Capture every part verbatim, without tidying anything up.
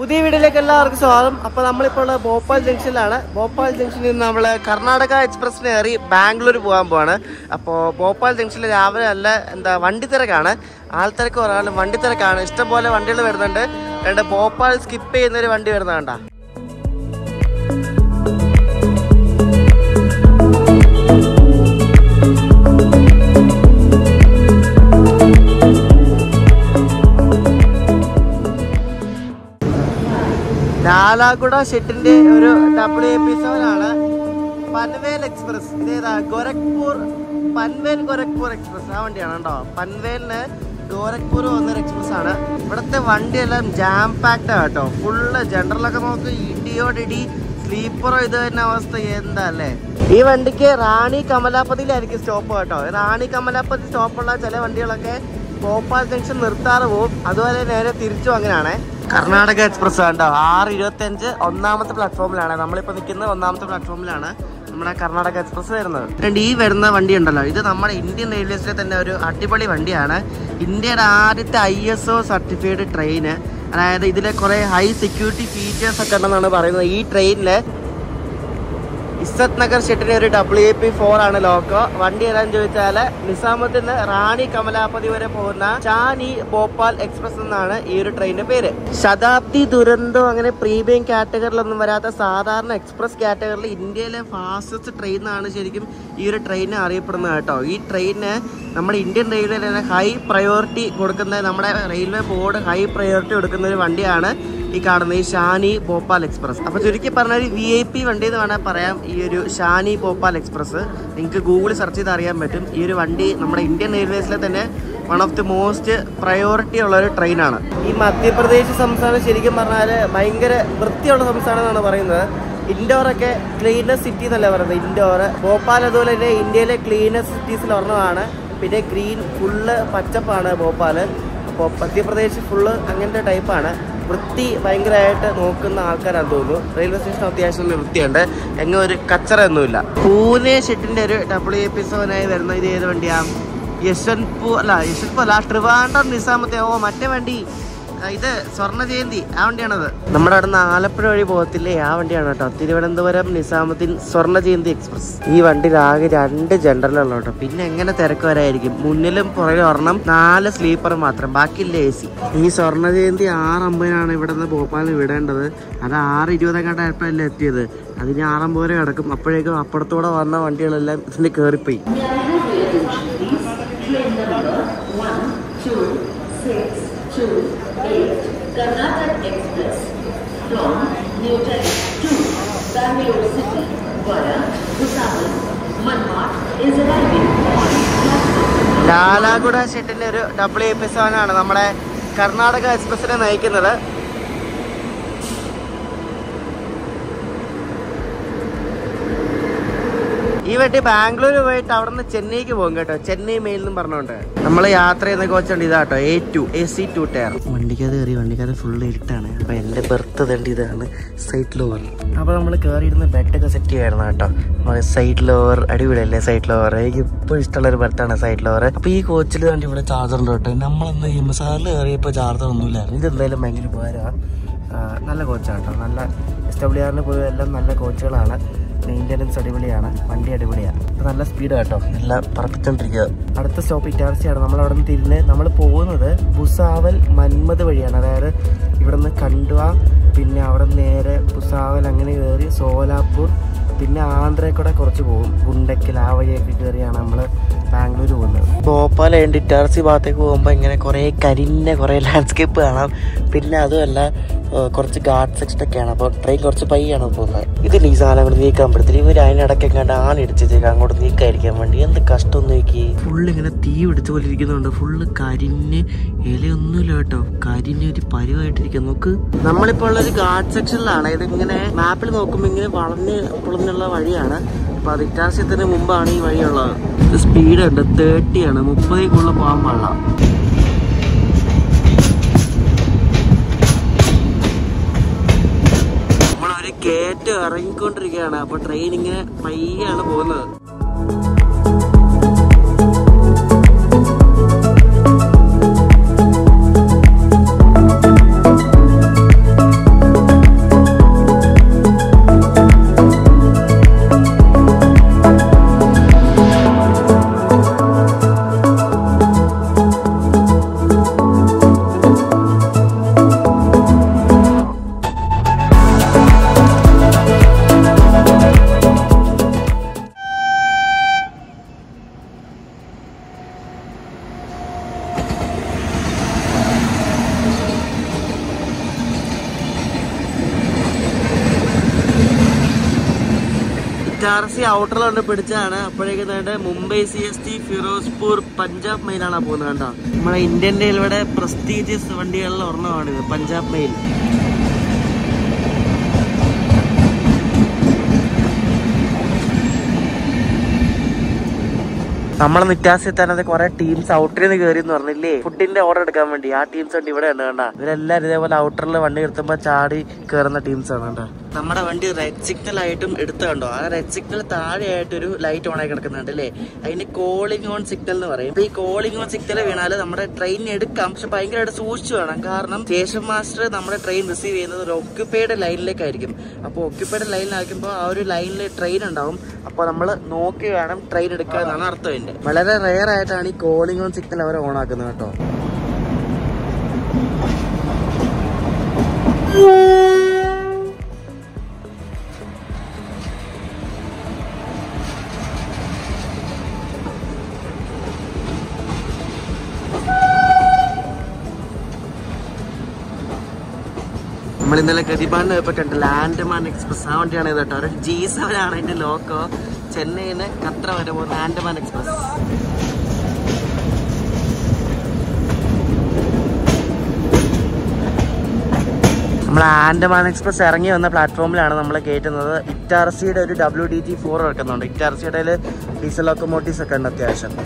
പുതിയ വീഡിയോയിലേക്ക് എല്ലാവർക്കും സ്വാഗതം. അപ്പോൾ നമ്മളിപ്പോൾ ഭോപ്പാൽ ജംഗ്ഷനിലാണ്. ഭോപ്പാൽ ജംഗ്ഷനിൽ നിന്ന് നമ്മൾ കർണാടക എക്സ്പ്രസ്സിന് കയറി ബാംഗ്ലൂർ പോകാൻ പോവാണ്. അപ്പോൾ ഭോപ്പാൽ ജംഗ്ഷനിൽ രാവിലെ നല്ല എന്താ വണ്ടി തിരക്കാണ്, ആൾത്തിരക്ക് കുറവാണ്, വണ്ടി തിരക്കാണ്, ഇഷ്ടംപോലെ വണ്ടികൾ വരുന്നുണ്ട്. രണ്ട് ഭോപ്പാൽ സ്കിപ്പ് ചെയ്യുന്നൊരു വണ്ടി വരുന്നതുകൊണ്ടാ. ലാലാഗുഡ ഷെട്ടിന്റെ ഒരു ഡബ്ല്യു എ പി സെവൻ ആണ് പൻവേൽ എക്സ്പ്രസ്. ഇതേതാ ഗോരഖ്പൂർ പൻവേൽ ഗോരഖ്പൂർ എക്സ്പ്രസ്. ആ വണ്ടിയാണ് കേട്ടോ. പൻവേലിന് ഗോരഖ്പൂർ വന്നൊരു എക്സ്പ്രസ് ആണ്. ഇവിടുത്തെ വണ്ടിയെല്ലാം ജാം പാക്ഡ് കേട്ടോ. ഫുള്ള് ജനറലൊക്കെ നോക്ക് ഇടിയോടിടി, സ്ലീപ്പറോ ഇത് തന്നെ അവസ്ഥ. എന്താ അല്ലേ. ഈ വണ്ടിക്ക് റാണി കമലാപതിയിലായിരിക്കും സ്റ്റോപ്പ് കേട്ടോ. റാണി കമലാപതി സ്റ്റോപ്പുള്ള ചില വണ്ടികളൊക്കെ ഭോപ്പാൽ ജംഗ്ഷൻ നിർത്താറ് പോവും, അതുപോലെ നേരെ തിരിച്ചും അങ്ങനെയാണ്. കർണാടക എക്സ്പ്രസ് കണ്ടോ, ആറ് ഇരുപത്തി അഞ്ച് ഒന്നാമത്തെ പ്ലാറ്റ്ഫോമിലാണ് നമ്മളിപ്പോൾ നിൽക്കുന്നത്. ഒന്നാമത്തെ പ്ലാറ്റ്ഫോമിലാണ് നമ്മുടെ കർണാടക എക്സ്പ്രസ് വരുന്നത്. രണ്ട് ഈ വരുന്ന വണ്ടി ഉണ്ടല്ലോ, ഇത് നമ്മുടെ ഇന്ത്യൻ റെയിൽവേസിലെ തന്നെ ഒരു അടിപൊളി വണ്ടിയാണ്. ഇന്ത്യയുടെ ആദ്യത്തെ I S O certified train. അതായത് ഇതിലെ കുറേ ഹൈ സെക്യൂരിറ്റി ഫീച്ചേഴ്സ് ഒക്കെ ഉണ്ടെന്നാണ് പറയുന്നത്. ഈ ട്രെയിനില് ഇസ്സത് നഗർ ഷെട്ടിന് ഒരു ഡബ്ല്യു എ പി ഫോർ ആണ് ലോക്കോ. വണ്ടി ഏതാന്ന് ചോദിച്ചാൽ നിസാമുദ്ദീൻ നിന്ന് റാണി കമലാപതി വരെ പോകുന്ന ഷാനി ഭോപ്പാൽ എക്സ്പ്രസ് എന്നാണ് ഈ ഒരു ട്രെയിനിന്റെ പേര്. ശതാബ്ദി, ദുരന്തോ അങ്ങനെ പ്രീമിയം കാറ്റഗറിലൊന്നും വരാത്ത സാധാരണ എക്സ്പ്രസ് കാറ്റഗറിയിൽ ഇന്ത്യയിലെ ഫാസ്റ്റസ്റ്റ് ട്രെയിൻ എന്നാണ് ശരിക്കും ഈ ഒരു ട്രെയിന് അറിയപ്പെടുന്നത് കേട്ടോ. ഈ ട്രെയിന് നമ്മുടെ ഇന്ത്യൻ റെയിൽവേയിൽ തന്നെ ഹൈ പ്രയോറിറ്റി കൊടുക്കുന്ന, നമ്മുടെ റെയിൽവേ ബോർഡ് ഹൈ പ്രയോറിറ്റി കൊടുക്കുന്ന ഒരു വണ്ടിയാണ് ഈ കാണുന്ന ഈ ഷാനി ഭോപ്പാൽ എക്സ്പ്രസ്. അപ്പോൾ ചുരുക്കി പറഞ്ഞ ഒരു വി ഐ പി വണ്ടി എന്ന് വേണമെങ്കിൽ പറയാം ഈ ഒരു ഷാനി ഭോപ്പാൽ എക്സ്പ്രസ്. നിങ്ങൾക്ക് ഗൂഗിളിൽ സെർച്ച് ചെയ്ത് അറിയാൻ പറ്റും. ഈ ഒരു വണ്ടി നമ്മുടെ ഇന്ത്യൻ റെയിൽവേസിലെ തന്നെ one of the most priority ഉള്ള ഒരു ട്രെയിനാണ്. ഈ മധ്യപ്രദേശ് സംസ്ഥാനം ശരിക്കും പറഞ്ഞാൽ ഭയങ്കര വൃത്തിയുള്ള സംസ്ഥാനം എന്നാണ് പറയുന്നത്. ഇൻഡോറൊക്കെ ക്ലീനസ്റ്റ് സിറ്റി എന്നല്ല പറയുന്നത്. ഇൻഡോർ ഭോപ്പാൽ അതുപോലെ തന്നെ ഇന്ത്യയിലെ ക്ലീനസ്റ്റ് സിറ്റീസിൽ ഒരെണ്ണമാണ്. പിന്നെ ഗ്രീൻ ഫുള്ള് പച്ചപ്പാണ് ഭോപ്പാൽ. അപ്പോൾ മധ്യപ്രദേശ് ഫുള്ള് അങ്ങനത്തെ ടൈപ്പാണ്. വൃത്തി ഭയങ്കരമായിട്ട് നോക്കുന്ന ആൾക്കാരാണെന്ന് തോന്നുന്നു. റെയിൽവേ സ്റ്റേഷൻ അത്യാവശ്യം വൃത്തിയുണ്ട്, എങ്ങും ഒരു കച്ചറയൊന്നുമില്ല. പൂനെ ഷെട്ടിന്റെ ഒരു ഡബ്ല്യു എ പി സെവനായി വരുന്ന ഇത് ഏത് വണ്ടിയാ? യശ്വന്ത്പൂർ അല്ല യശ്വന്ത്പൂർ അല്ല ട്രിവാൻഡ്രം നിസാമത്തെ. ഓ മറ്റേ വണ്ടി, ഇത് സ്വർണ്ണ ജയന്തി, ആ വണ്ടിയാണത്. നമ്മുടെ അവിടെ നിന്ന് ആലപ്പുഴ വഴി പോകത്തില്ലേ, ആ വണ്ടിയാണ് കേട്ടോ. തിരുവനന്തപുരം നിസാമുദ്ദീൻ സ്വർണ്ണ ജയന്തി എക്സ്പ്രസ്. ഈ വണ്ടിയിൽ ആകെ രണ്ട് ജനറലുള്ള കേട്ടോ. പിന്നെ എങ്ങനെ തിരക്ക് വരായിരിക്കും. മുന്നിലും പുറകിലും ഒരെണ്ണം, നാല് സ്ലീപ്പർ മാത്രം, ബാക്കിയില്ല എ സി. ഈ സ്വർണ്ണ ജയന്തി ആറ് അമ്പതിനാണ് ഇവിടെ നിന്ന് ഭോപ്പാലിന് വിടേണ്ടത്. അത് ആറ് ഇരുപതെങ്ങാണ്ടായപ്പോഴല്ലേ എത്തിയത്. അതിന് ആറമ്പത് വരെ കിടക്കും. അപ്പോഴേക്കും അപ്പുറത്തൂടെ വന്ന വണ്ടികളെല്ലാം ഇതിന് കയറിപ്പോയി. Karnataka Express from New Delhi to Bangalore city via Bhusaval, Manmad is arriving on platform. ലാലാഗുഡ ഷെട്ടിന്റെ ഒരു ഡബ്ല്യു എ പി സെവൻ ആണ് നമ്മുടെ കർണാടക എക്സ്പ്രസിനെ നയിക്കുന്നത്. ഈ വണ്ടി ബാംഗ്ലൂർ പോയിട്ട് അവിടെ നിന്ന് ചെന്നൈക്ക് പോകും കേട്ടോ. ചെന്നൈ മെയിൽ എന്നും പറഞ്ഞോണ്ട് നമ്മൾ യാത്ര ചെയ്യുന്ന കോച്ചുണ്ട് ഇതാട്ടോ, A two A C two tier. വണ്ടിക്കകത്ത് കയറി, വണ്ടിക്കകത്ത് ഫുള്ള് ഇരുട്ടാണ്. അപ്പൊ എന്റെ ബെർത്ത് തണ്ടി ഇതാണ്, സൈഡ് ലോവർ. അപ്പൊ നമ്മൾ കയറിയിരുന്ന് ബെഡൊക്കെ സെറ്റ് ചെയ്യായിരുന്നു കേട്ടോ. സൈഡ് ലോവർ അടിപൊളിയല്ലേ സൈഡ് ലോവർ. എനിക്ക് ഇപ്പോഴും ഇഷ്ടമുള്ള ഒരു ബെർത്താണ് സൈഡ് ലോവർ. അപ്പൊ ഈ കോച്ചിൽ കണ്ടി ഇവിടെ ചാർജർ ഉണ്ട് കേട്ടോ. നമ്മളന്ന് ഹിമസാറിൽ കയറിയപ്പോ ചാർജർ ഒന്നുമില്ലായിരുന്നു. ഇതെന്തായാലും ഭയങ്കര ഉപകാരമാണ്. നല്ല കോച്ചാണ് കേട്ടോ. നല്ല എസ് ഡബ്ല്യു ആറിന് പോയി എല്ലാം നല്ല കോച്ചുകളാണ്. മെയിൻ്റനൻസ് അടിപൊളിയാണ്, വണ്ടി അടിപൊളിയാണ്. നല്ല സ്പീഡ് കേട്ടോ, നല്ല പറപ്പിച്ചോണ്ടിരിക്കുക. അടുത്ത സ്റ്റോപ്പ് ഇറ്റാർസിയാണ്. നമ്മൾ അവിടെ നിന്ന് തിരിഞ്ഞ് നമ്മൾ പോകുന്നത് ഭുസാവൽ മന്മദ് വഴിയാണ്. അതായത് ഇവിടെ നിന്ന് കണ്ട്വ, പിന്നെ അവിടെ നിന്ന് നേരെ ഭുസാവൽ അങ്ങനെ കയറി സോലാപൂർ, പിന്നെ ആന്ധ്രയിൽ കൂടെ കുറച്ച് പോകും. ഗുണ്ടക്കൽ ആ വഴിയൊക്കെ കയറിയാണ് നമ്മൾ ബാംഗ്ലൂർ പോകുന്നത്. ഭോപ്പാൽ കഴിഞ്ഞ് ഇറ്റാർസി ഭാഗത്തേക്ക് പോകുമ്പോൾ ഇങ്ങനെ കുറേ കരിഞ്ഞ കുറേ ലാൻഡ്സ്കേപ്പ് കാണാം. പിന്നെ അതുമല്ല കുറച്ച് ഗാർഡ് സെക്ഷനൊക്കെയാണ്. അപ്പോൾ ട്രെയിൻ കുറച്ച് പയ്യാണ് പോകുന്നത്. ഇതിൽ ഈ സാധനം അങ്ങോട്ട് നീക്കാൻ പറ്റത്തില്ല. ഇവർ അതിനിടയ്ക്ക് എങ്ങാണ്ട് ആണ് ഇടിച്ചേക്കാം അങ്ങോട്ട് നീക്കാതിരിക്കാൻ വേണ്ടി. എന്ത് കഷ്ടം നോക്കി. ഫുള്ള് ഇങ്ങനെ തീ പിടിച്ച പോലെ ഇരിക്കുന്നുണ്ട്. ഫുള്ള് കരിഞ്ഞ് ഇലയൊന്നുമില്ല കേട്ടോ. കരിഞ്ഞ് ഒരു പരുവായിട്ടിരിക്കും. നോക്ക്, നമ്മളിപ്പോൾ ഉള്ളൊരു ഗാർഡ് സെക്ഷനിലാണ്. ഇതിങ്ങനെ മാപ്പിൽ നോക്കുമ്പോൾ ഇങ്ങനെ വളഞ്ഞ് പൊളഞ്ഞുള്ള വഴിയാണ്. അപ്പൊ അത് ഇറ്റാർസ്യത്തിന് മുമ്പാണ് ഈ വഴിയുള്ളത്. സ്പീഡ് ഉണ്ട്, തേർട്ടിയാണ്, മുപ്പതിലേക്കുള്ള പോകാൻ പാടില്ല. നമ്മളൊരു കയറ്റം ഇറങ്ങിക്കൊണ്ടിരിക്കുകയാണ്. അപ്പൊ ട്രെയിൻ ഇങ്ങനെ പയ്യാണ് പോകുന്നത്. ഇറ്റാർസി ഔട്ടറിലുണ്ട് പിടിച്ചാണ്. അപ്പോഴേക്കും Mumbai C S T Firozpur Punjab മെയിലാണ് പോകുന്നത് കണ്ടോ. നമ്മുടെ ഇന്ത്യൻ റെയിൽവേയുടെ പ്രസ്റ്റീജിയസ് വണ്ടികളിൽ ഒരെണ്ണമാണിത്, പഞ്ചാബ് മെയിൽ. നമ്മളെ നിറ്റാസി എത്താനത് കുറെ ടീംസ് ഔട്ടറിൽ നിന്ന് കയറി എന്ന് പറഞ്ഞില്ലേ, ഫുഡിന്റെ ഓർഡർ എടുക്കാൻ വേണ്ടി. ആ ടീംസ് ഉണ്ട് ഇവിടെ ഉണ്ട് കണ്ട. ഇവരെല്ലാരും ഇതേപോലെ ഔട്ടറിൽ വണ്ടി നിർത്തുമ്പോ ചാടി കയറുന്ന ടീംസ് ആണ് കണ്ട. നമ്മുടെ വണ്ടി റെഡ് സിഗ്നൽ ആയിട്ടും എടുത്ത് കണ്ടോ. ആ റെഡ് സിഗ്നൽ താഴെയായിട്ടൊരു ലൈറ്റ് ഓൺ ആയി കിടക്കുന്നുണ്ട് അല്ലേ, അതിന് കോളിംഗ് ഓൺ സിഗ്നൽ എന്ന് പറയും. ഈ കോളിംഗ് ഓൺ സിഗ്നൽ വീണാല് നമ്മുടെ ട്രെയിൻ എടുക്കാം, പക്ഷെ ഭയങ്കരമായിട്ട് സൂക്ഷിച്ചു വേണം. കാരണം സ്റ്റേഷൻ മാസ്റ്റർ നമ്മുടെ ട്രെയിൻ റിസീവ് ചെയ്യുന്നത് ഒരു ഒക്യുപ്പൈഡ് ലൈനിലേക്കായിരിക്കും. അപ്പോൾ ഒക്യുപ്പൈഡ് ലൈനിലാക്കുമ്പോൾ ആ ഒരു ലൈനിൽ ട്രെയിൻ ഉണ്ടാവും. അപ്പോൾ നമ്മൾ നോക്കി വേണം ട്രെയിൻ എടുക്കുക എന്നാണ് അർത്ഥം. ഇതിന്റെ വളരെ റെയർ ആയിട്ടാണ് ഈ കോളിംഗ് ഓൺ സിഗ്നൽ അവർ ഓൺ ആക്കുന്നത് കേട്ടോ. നമ്മൾ ഇന്നലെ ഗതിബാണ്ട് പോയിട്ടുണ്ട്, ലാൻഡ്മാൻ എക്സ്പ്രസ്. ആ വണ്ടിയാണ് ഇത് കേട്ടോ. ഒരു ജി സെവൻ ആണ് അതിന്റെ ലോക്കോ. ചെന്നൈന്ന് കത്ര വരെ പോകുന്ന ആൻഡമാൻ എക്സ്പ്രസ്. നമ്മൾ ആൻഡമാൻ എക്സ്പ്രസ് ഇറങ്ങി വന്ന പ്ലാറ്റ്ഫോമിലാണ് നമ്മൾ കയറ്റുന്നത്. ഇറ്റാർസിയുടെ ഒരു ഡബ്ല്യു ഡി ടി ഫോർ ഇറക്കുന്നുണ്ട്. ഇറ്റാർസിയുടെ ഡീസൽ ലോക്കോമോട്ടീവ്സ് ഒക്കെ ഉണ്ട് അത്യാവശ്യം.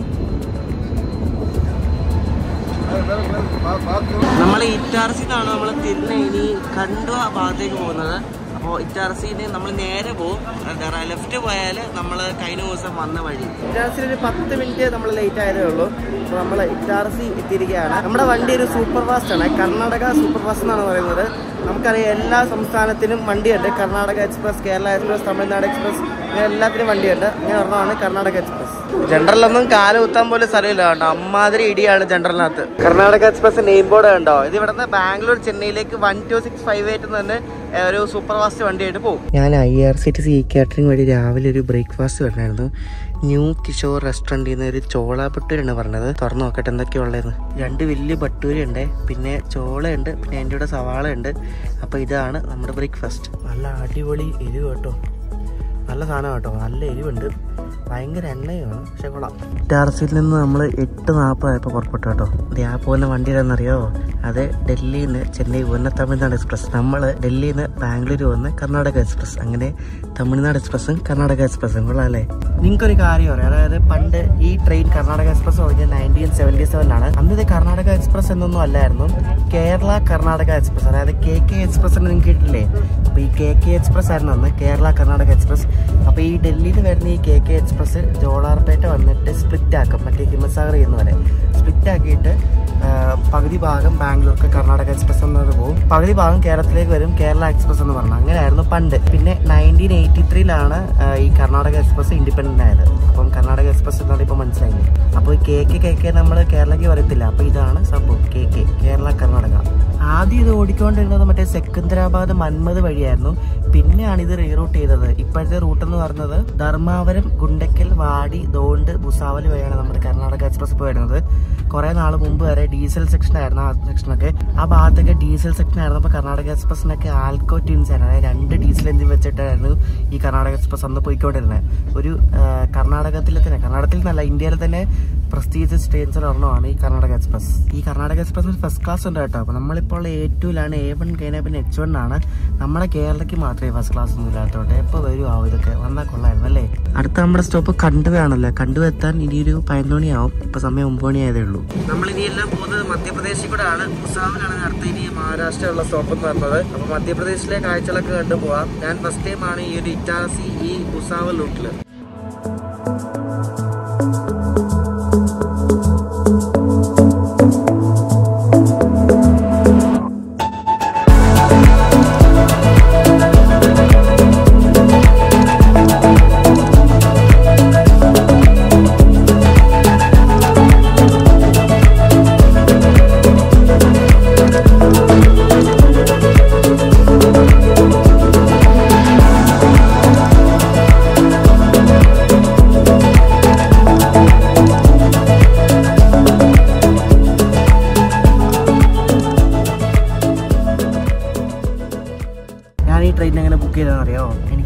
നമ്മൾ ഇറ്റാർസിന്നാണ് നമ്മൾ തിരിഞ്ഞ് ഇനി കണ്ടുവ ഭാഗത്തേക്ക് പോകുന്നത്. അപ്പോൾ ഇറ്റാർസിന് നമ്മൾ നേരെ പോകും. ലെഫ്റ്റ് പോയാൽ നമ്മൾ കഴിഞ്ഞ ദിവസം വന്ന വഴി. ഇറ്റാർസിൽ ഒരു പത്ത് മിനിറ്റ് നമ്മൾ ലേറ്റ് ആയതേ ഉള്ളൂ. അപ്പോൾ നമ്മൾ ഇറ്റാർസി എത്തിയിരിക്കുകയാണ്. നമ്മുടെ വണ്ടി ഒരു സൂപ്പർ ഫാസ്റ്റ് ആണ്, കർണാടക സൂപ്പർ ഫാസ്റ്റ് എന്നാണ് പറയുന്നത്. നമുക്കറിയാം എല്ലാ സംസ്ഥാനത്തിനും വണ്ടിയുണ്ട്. Karnataka express, Kerala express, Tamil Nadu express, അങ്ങനെ എല്ലാത്തിനും വണ്ടിയുണ്ട്. അങ്ങനെ ഒരെണ്ണമാണ് കർണാടക എക്സ്പ്രസ്. ജനറലൊന്നും കാല് കുത്താൻ പോലും സ്ഥലമില്ല കേട്ടോ, അമ്മാതിരി ഇടിയാണ് ജനറലിനകത്ത്. കർണാടക എക്സ്പ്രസ് നെയിം ബോർഡ് കണ്ടോ. ഇത് ഇവിടുന്ന് ബാംഗ്ലൂർ ചെന്നൈയിലേക്ക് one two six five eight തന്നെ ഒരു സൂപ്പർ ഫാസ്റ്റ് വണ്ടിയായിട്ട് പോകും. ഞാൻ I R C T C E catering വഴി രാവിലെ ഒരു ബ്രേക്ക്ഫാസ്റ്റ് പറഞ്ഞായിരുന്നു. ന്യൂ കിഷോർ റെസ്റ്റോറൻറ്റിൽ നിന്ന് ഒരു ചോള ഭട്ടൂരാണ് പറഞ്ഞത്. തുറന്നു നോക്കട്ടെ എന്തൊക്കെയുള്ളതെന്ന്. രണ്ട് വലിയ ഭട്ടൂര ഉണ്ട്, പിന്നെ ചോളയുണ്ട്, പിന്നെ അതിൻ്റെ കൂടെ സവാള ഉണ്ട്. അപ്പോൾ ഇതാണ് നമ്മുടെ ബ്രേക്ക്ഫാസ്റ്റ്. നല്ല അടിപൊളി എരിവ് കേട്ടോ, നല്ല സാധനം കേട്ടോ, നല്ല എരിവുണ്ട്, ഭയങ്കര എണ്ണയാണ്, പക്ഷെ കൊള്ളാം. ഇറ്റാർസിയിൽ നിന്ന് നമ്മൾ എട്ട് നാൽപ്പതായപ്പോൾ പുറപ്പെട്ടു കേട്ടോ. ആ പോകുന്ന വണ്ടിയിലെന്നറിയാമോ, അത് ഡൽഹിയിൽ നിന്ന് ചെന്നൈ പോകുന്ന തമിഴ്നാട് എക്സ്പ്രസ്. നമ്മൾ ഡൽഹിയിൽ നിന്ന് ബാംഗ്ലൂർ പോകുന്ന കർണാടക എക്സ്പ്രസ്. അങ്ങനെ തമിഴ്നാട് എക്സ്പ്രസ്സും കർണാടക എക്സ്പ്രസ്സും കൊള്ളാം അല്ലേ. നിങ്ങൾക്കൊരു കാര്യം പറയാം, അതായത് പണ്ട് ഈ ട്രെയിൻ കർണാടക എക്സ്പ്രസ് തുടങ്ങിയത് നയൻറ്റീൻ സെവൻറ്റി സെവനിലാണ്. അന്ന് ഇത് കർണാടക എക്സ്പ്രസ് എന്നൊന്നും അല്ലായിരുന്നു, കേരള കർണാടക എക്സ്പ്രസ്. അതായത് കെ കെ എക്സ്പ്രസ് എന്ന് നിങ്ങൾക്ക് കേട്ടില്ലേ. അപ്പോൾ ഈ കെ കെ എക്സ്പ്രസ് ആയിരുന്നു അന്ന്, കേരള കർണാടക എക്സ്പ്രസ്. അപ്പോൾ ഈ ഡൽഹിയിൽ നിന്ന് വരുന്ന ഈ കെ കെ എക്സ്പ്രസ് ജോളാർപേട്ട വന്നിട്ട് സ്പ്ലിറ്റ് ആക്കും, മറ്റേ ഹിമസാഗർ ചെയ്യുന്ന പോലെ സ്പ്ലിറ്റ് ആക്കിയിട്ട് പകുതി ഭാഗം ബാംഗ്ലൂർക്ക് കർണാടക എക്സ്പ്രസ് എന്നത് പോകും, പകുതി ഭാഗം കേരളത്തിലേക്ക് വരും, കേരള എക്സ്പ്രസ് എന്ന് പറഞ്ഞു. അങ്ങനെയായിരുന്നു പണ്ട്. പിന്നെ നയൻറ്റീൻ എയ്റ്റി ത്രീയിലാണ് ഈ കർണാടക എക്സ്പ്രസ് ഇൻഡിപെൻഡന്റ് ആയത്. അപ്പം കർണാടക എക്സ്പ്രസ് എന്നാണ് ഇപ്പോൾ മനസ്സിലായി. അപ്പോൾ ഈ കെ കെ കെ കെ നമ്മൾ കേരളയ്ക്ക് വരത്തില്ല. അപ്പോൾ ഇതാണ് സംഭവം, കെ കെ കേരള കർണാടക. ആദ്യം ഇത് ഓടിക്കൊണ്ടിരുന്നത് മറ്റേ സെക്കന്ദരാബാദ് മന്മദ് വഴിയായിരുന്നു. പിന്നെയാണ് ഇത് റീറൂട്ട് ചെയ്തത്. ഇപ്പോഴത്തെ റൂട്ട് എന്ന് പറയുന്നത് ധർമാവരം, ഗുണ്ടക്കൽ, വാടി, ദൗണ്ട്, ഭുസാവൽ വഴിയാണ് നമ്മുടെ കർണാടക എക്സ്പ്രസ് ഇപ്പോൾ വരുന്നത്. കുറെ നാൾ മുമ്പ് വരെ ഡീസൽ സെക്ഷൻ ആയിരുന്നു ആ സെക്ഷനൊക്കെ. ആ ഭാഗത്തൊക്കെ ഡീസൽ സെക്ഷൻ ആയിരുന്നു. അപ്പോൾ കർണാടക എക്സ്പ്രസിനൊക്കെ ആൽക്കോ ട്യൂൺസ് ആയിരുന്നു, അതായത് രണ്ട് ഡീസൽ എഞ്ചിൻ വെച്ചിട്ടായിരുന്നു ഈ കർണാടക എക്സ്പ്രസ് അന്ന് പോയിക്കൊണ്ടിരുന്നത്. ഒരു കർണാടകത്തിൽ തന്നെ, കർണാടകത്തിൽ നല്ല ഇന്ത്യയിൽ തന്നെ പ്രസ്റ്റീജിയസ് ട്രെയിൻസിൽ ഒരെണ്ണമാണ് ഈ കർണാടക എക്സ്പ്രസ്. ഈ കർണാടക എക്സ്പ്രസിന് ഫസ്റ്റ് ക്ലാസ് ഉണ്ട് കേട്ടോ. അപ്പോൾ നമ്മളിപ്പോൾ എ ടുവിലാണ്, എ വൺ കഴിഞ്ഞാൽ പിന്നെ എച്ച് വൺ ആണ്. നമ്മുടെ കേരളയ്ക്ക് മാത്രമേ ഫസ്റ്റ് ക്ലാസ് ഒന്നും ഇല്ലാത്തോട്ടെ. എപ്പോൾ വരും ആവും ഇതൊക്കെ, വന്നാൽ കൊള്ളായിരുന്നു അല്ലേ. അടുത്ത നമ്മുടെ സ്റ്റോപ്പ് കണ്ടുവയാണല്ലോ. കണ്ടുവ എത്താൻ ഇനിയൊരു പതിനൊന്ന് മണിയാവും. ഇപ്പൊ സമയം ഒമ്പത് മണി ആയതേ ഉള്ളൂ. നമ്മൾ ഇനിയെല്ലാം പോകുന്നത് മധ്യപ്രദേശിൽ കൂടെ ആണ്. ഭുസാവലാണ് അടുത്ത ഇനി മഹാരാഷ്ട്രയുള്ള സ്റ്റോപ്പ് എന്ന് പറഞ്ഞത്. അപ്പൊ മധ്യപ്രദേശിലെ കാഴ്ചകളൊക്കെ കണ്ടു പോവാം. ഞാൻ ഫസ്റ്റ് ടൈം ആണ് ഈ ഒരു ഇറ്റാർസി ഈ ഭുസാവൽ റൂട്ടില്.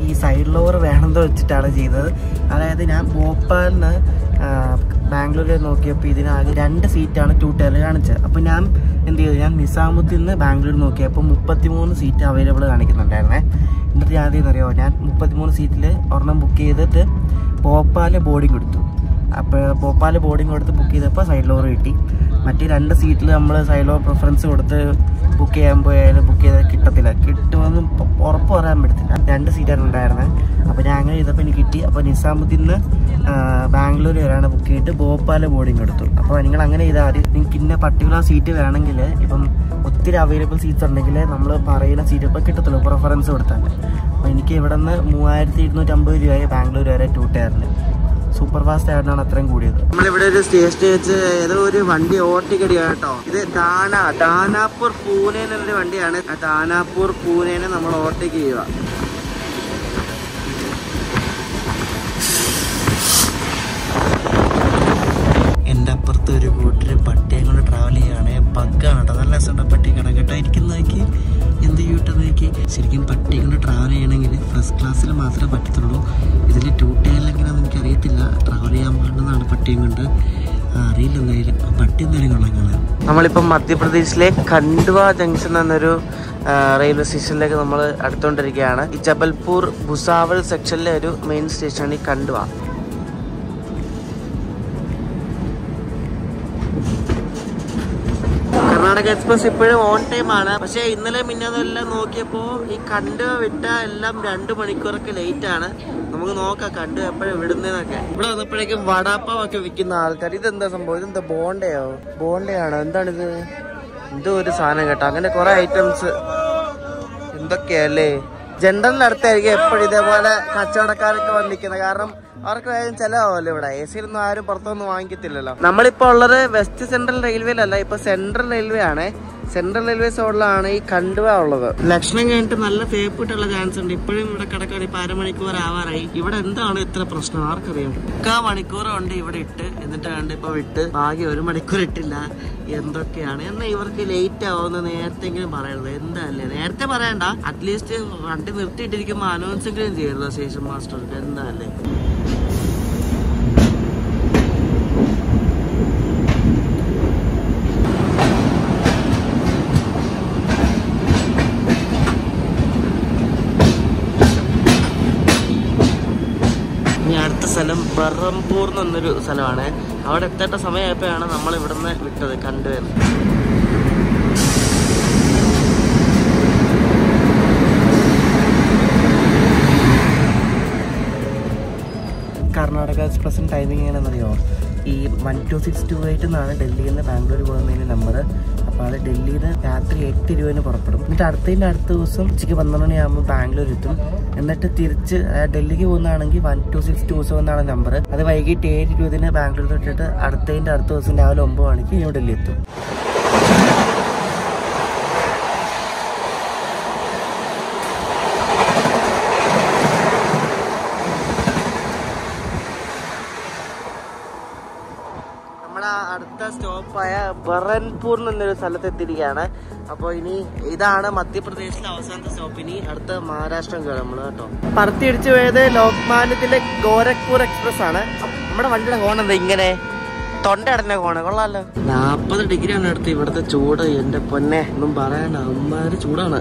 ഈ സൈഡ് ലോവർ വേണമെന്ന് വെച്ചിട്ടാണ് ചെയ്തത്. അതായത് ഞാൻ ഭോപ്പാലിന് ബാംഗ്ലൂരിൽ നോക്കിയപ്പോൾ ഇതിനാകെ രണ്ട് സീറ്റാണ് ടൂ ടയറിൽ കാണിച്ചത്. അപ്പോൾ ഞാൻ എന്ത് ചെയ്തു, ഞാൻ നിസാമുദ്ദീൻ നിന്ന് ബാംഗ്ലൂർ നോക്കിയപ്പോൾ മുപ്പത്തി മൂന്ന് സീറ്റ് അവൈലബിൾ കാണിക്കുന്നുണ്ടായിരുന്നേ. എന്നിട്ട് ഞാൻ ആദ്യം അറിയാമോ, ഞാൻ മുപ്പത്തിമൂന്ന് സീറ്റിൽ ഒരെണ്ണം ബുക്ക് ചെയ്തിട്ട് ഭോപ്പാൽ ബോർഡിങ് കൊടുത്തു. അപ്പോൾ ഭോപ്പാൽ ബോർഡിങ് കൊടുത്ത് ബുക്ക് ചെയ്തപ്പോൾ സൈഡ് ലോവർ കിട്ടി. മറ്റേ രണ്ട് സീറ്റിൽ നമ്മൾ സൈഡ് ലോവർ പ്രിഫറൻസ് കൊടുത്ത് ബുക്ക് ചെയ്യാൻ പോയാലും ബുക്ക് ചെയ്താൽ കിട്ടത്തില്ല, കിട്ടുമെന്ന് ഉറപ്പ് പറയാൻ പറ്റത്തില്ല. രണ്ട് സീറ്റാണ് ഉണ്ടായിരുന്നത്. അപ്പോൾ ഞാൻ അങ്ങനെ ചെയ്തപ്പോൾ എനിക്ക് കിട്ടി. അപ്പോൾ നിസാമുദ്ദീൻ നിന്ന് ബാംഗ്ലൂർ വരെയാണ് ബുക്ക് ചെയ്തിട്ട് ഭോപ്പാൽ ബോർഡിങ് കൊടുത്തു. അപ്പോൾ നിങ്ങൾ അങ്ങനെ ചെയ്താൽ മതി. നിങ്ങൾക്ക് ഇന്ന പർട്ടിക്കുലർ സീറ്റ് വേണമെങ്കിൽ ഇപ്പം ഒത്തിരി അവൈലബിൾ സീറ്റ്സ് ഉണ്ടെങ്കിൽ നമ്മൾ പറയുന്ന സീറ്റ് ഇപ്പോൾ കിട്ടത്തുള്ളൂ പ്രിഫറൻസ് കൊടുത്താൽ. അപ്പോൾ എനിക്ക് ഇവിടെ നിന്ന് മൂവായിരത്തി ഇരുന്നൂറ്റമ്പത് രൂപയായി ബാംഗ്ലൂർ വരെ ടൂ ടയറിന്. സൂപ്പർ ഫാസ്റ്റ് ആയിട്ടാണ് അത്രയും കൂടിയത്. നമ്മളിവിടെ ഒരു സ്റ്റേഷനിൽ വെച്ച് ഏതോ ഒരു വണ്ടി ഓട്ടിക്കടിയാണ് കേട്ടോ. ഇത് ദാന ദാനാപൂർ പൂനെ എന്നൊരു വണ്ടിയാണ്. ദാനാപൂർ പൂനെനെ നമ്മൾ ഓവർടേക്ക് ചെയ്യുക. എൻ്റെ അപ്പുറത്ത് ഒരു കൂട്ടര് പട്ടിയെ കൊണ്ട് ട്രാവൽ ചെയ്യുകയാണെ. പഗ്ഗാണ് കേട്ടോ, നല്ല രസമുണ്ട് പട്ടി കാണാൻ കേട്ടോ. ഇരിക്കുന്നതൊക്കെ എന്ത് ക്യൂട്ടതൊക്കെ. ശരിക്കും പട്ടി കൊണ്ട് ട്രാവൽ ചെയ്യണമെങ്കിൽ ഫസ്റ്റ് ക്ലാസ്സിൽ മാത്രമേ പറ്റത്തുള്ളൂ. ഇതിൽ ടൂ ടയറിൽ എങ്ങനെയാണെന്ന് എനിക്കറിയത്തില്ല. ട്രാവൽ ചെയ്യാൻ പാടുന്നതാണ് പട്ടിയും കൊണ്ട്. അറിയില്ല എന്തായാലും പട്ടി എന്തായാലും കൊള്ളാൻ കാണാൻ. നമ്മളിപ്പം മധ്യപ്രദേശിലെ ഖണ്ഡ്വ ജംഗ്ഷൻ എന്നൊരു റെയിൽവേ സ്റ്റേഷനിലേക്ക് നമ്മൾ അടുത്തുകൊണ്ടിരിക്കുകയാണ്. ഈ ജബൽപൂർ ഭുസാവൽ സെക്ഷനിലെ ഒരു മെയിൻ സ്റ്റേഷനാണ് ഈ ഖണ്ഡ്വ. കർണാടക എക്സ്പ്രസ് ഇപ്പോഴും ഓൺ ടൈം ആണ്. പക്ഷെ ഇന്നലെ മിന്നതെല്ലാം നോക്കിയപ്പോൾ ഈ കണ്ട് വിട്ട എല്ലാം രണ്ട് മണിക്കൂറൊക്കെ ലേറ്റ് ആണ്. നമുക്ക് നോക്കാം കണ്ട് എപ്പോഴും വിടുന്നതൊക്കെ. ഇവിടെ വന്നപ്പോഴേക്കും വടാപ്പാവ് ഒക്കെ വിൽക്കുന്ന ആൾക്കാർ. ഇതെന്താ സംഭവം? ഇതെന്താ ബോണ്ടയോ? ബോണ്ടയാണോ? എന്താണിത്? എന്തോ ഒരു സാധനം കേട്ടോ. അങ്ങനെ കുറെ ഐറ്റംസ് എന്തൊക്കെയല്ലേ. ജനറലിനടുത്തായിരിക്കും എപ്പോഴും ഇതേപോലെ കച്ചവടക്കാരൊക്കെ വന്നിരിക്കുന്നത്. കാരണം അവർക്ക് വേഗം ചിലവാമല്ലോ. ഇവിടെ എ സിയിലൊന്നും ആരും പുറത്തൊന്നും വാങ്ങിക്കത്തില്ലല്ലോ. നമ്മളിപ്പോൾ ഉള്ളത് വെസ്റ്റ് സെൻട്രൽ റെയിൽവേയിലല്ല, ഇപ്പൊ സെൻട്രൽ റെയിൽവേ ആണ്. സെൻട്രൽ റെയിൽവേ സോണിലാണ് ഈ ഖണ്ഡ്വ ഉള്ളത്. ലക്ഷണം കഴിഞ്ഞിട്ട് നല്ല ഫേപ്പിട്ടുള്ള ചാൻസ് ഉണ്ട്. ഇപ്പോഴും ഇവിടെ കിടക്കാണ്. ഇപ്പൊ അരമണിക്കൂർ ആവാറായി. ഇവിടെ എന്താണ് ഇത്ര പ്രശ്നം ആർക്കറിയാം. മുക്കാ മണിക്കൂറുണ്ട് ഇവിടെ ഇട്ട്, എന്നിട്ട് കണ്ട് ഇപ്പൊ വിട്ട് ബാക്കി ഒരു മണിക്കൂർ ഇട്ടില്ല. എന്തൊക്കെയാണ് എന്നാ ഇവർക്ക് ലേറ്റ് ആവുന്ന നേരത്തെങ്കിലും പറയരുത്. എന്താ അല്ലേ, നേരത്തെ പറയണ്ട, അറ്റ്ലീസ്റ്റ് വണ്ടി നിർത്തിയിട്ടിരിക്കുമ്പോ അനൗൺസെങ്കിലും ചെയ്യരുത് സ്റ്റേഷൻ മാസ്റ്റർക്ക്. എന്താ അല്ലേ. അടുത്ത സ്ഥലം ബറംപൂർ എന്നൊരു സ്ഥലമാണ്. അവിടെ എത്തേണ്ട സമയമായപ്പോഴാണ് നമ്മൾ ഇവിടുന്ന് വിട്ടത് കണ്ടുവരുന്നത്. കർണാടക എക്സ്പ്രസിന് ടൈമിംഗ് എങ്ങനെയാണെന്നറിയോ? ഈ one two six two eight എന്നാണ് ഡൽഹിയിൽ നിന്ന് ബാംഗ്ലൂർ പോകുന്നതിന് നമ്പർ. അപ്പോൾ അത് ഡൽഹിയിൽ നിന്ന് രാത്രി എട്ട് ഇരുപതിന് പുറപ്പെടും. എന്നിട്ട് അടുത്തതിൻ്റെ അടുത്ത ദിവസം ഉച്ചയ്ക്ക് പന്ത്രണ്ട് മണിയാകുമ്പോൾ ബാംഗ്ലൂർ എത്തും. എന്നിട്ട് തിരിച്ച് ഡൽഹിക്ക് പോകുന്നതാണെങ്കിൽ one two six two seven എന്നാണ് നമ്പർ. അത് വൈകിട്ട് ഏഴ് ഇരുപതിന് ബാംഗ്ലൂർ തൊട്ടിട്ട് അടുത്തതിൻ്റെ അടുത്ത ദിവസം രാവിലെ ഒമ്പത് മണിക്ക് ന്യൂഡൽഹി എത്തും. അടുത്ത സ്റ്റോപ്പായ ബറൻപൂർ എന്നൊരു സ്ഥലത്ത് എത്തിയിരിക്കുകയാണ്. അപ്പോൾ ഇനി ഇതാണ് മധ്യപ്രദേശിലെ അവസാനത്തെ സ്റ്റോപ്പ്. ഇനി അടുത്ത മഹാരാഷ്ട്രം കയറും നമ്മൾ കേട്ടോ. പറത്തിയിടിച്ചു പോയത് ലോക്മാന്യത്തിലെ ഗോരഖ്പൂർ എക്സ്പ്രസ് ആണ്. നമ്മുടെ വണ്ടിയുടെ ഹോൺ എന്താ ഇങ്ങനെ തൊണ്ട അടഞ്ഞ ഹോണ്? കൊള്ളാലോ. നാൽപ്പത് ഡിഗ്രിയാണ് അടുത്ത് ഇവിടുത്തെ ചൂട്. എന്റെ പൊന്നെ ഒന്നും പറയണ്ട, അമ്മാര് ചൂടാണ്.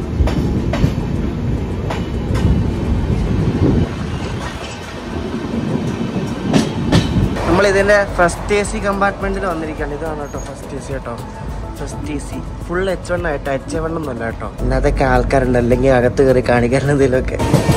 നമ്മൾ ഇതിന്റെ ഫസ്റ്റ് എ സി കമ്പാർട്ട്മെന്റിൽ വന്നിരിക്കുകയാണ്. ഇതാണ് കേട്ടോ ഫസ്റ്റ് എ സി കേട്ടോ. First A C full H one ആയിട്ടോ, എച്ച് വൺ ഒന്നുമല്ല കേട്ടോ. ഇന്നതൊക്കെ ആൾക്കാരുണ്ട്, അല്ലെങ്കിൽ അകത്ത് കയറി കാണിക്കാൻ എന്തെങ്കിലുമൊക്കെ.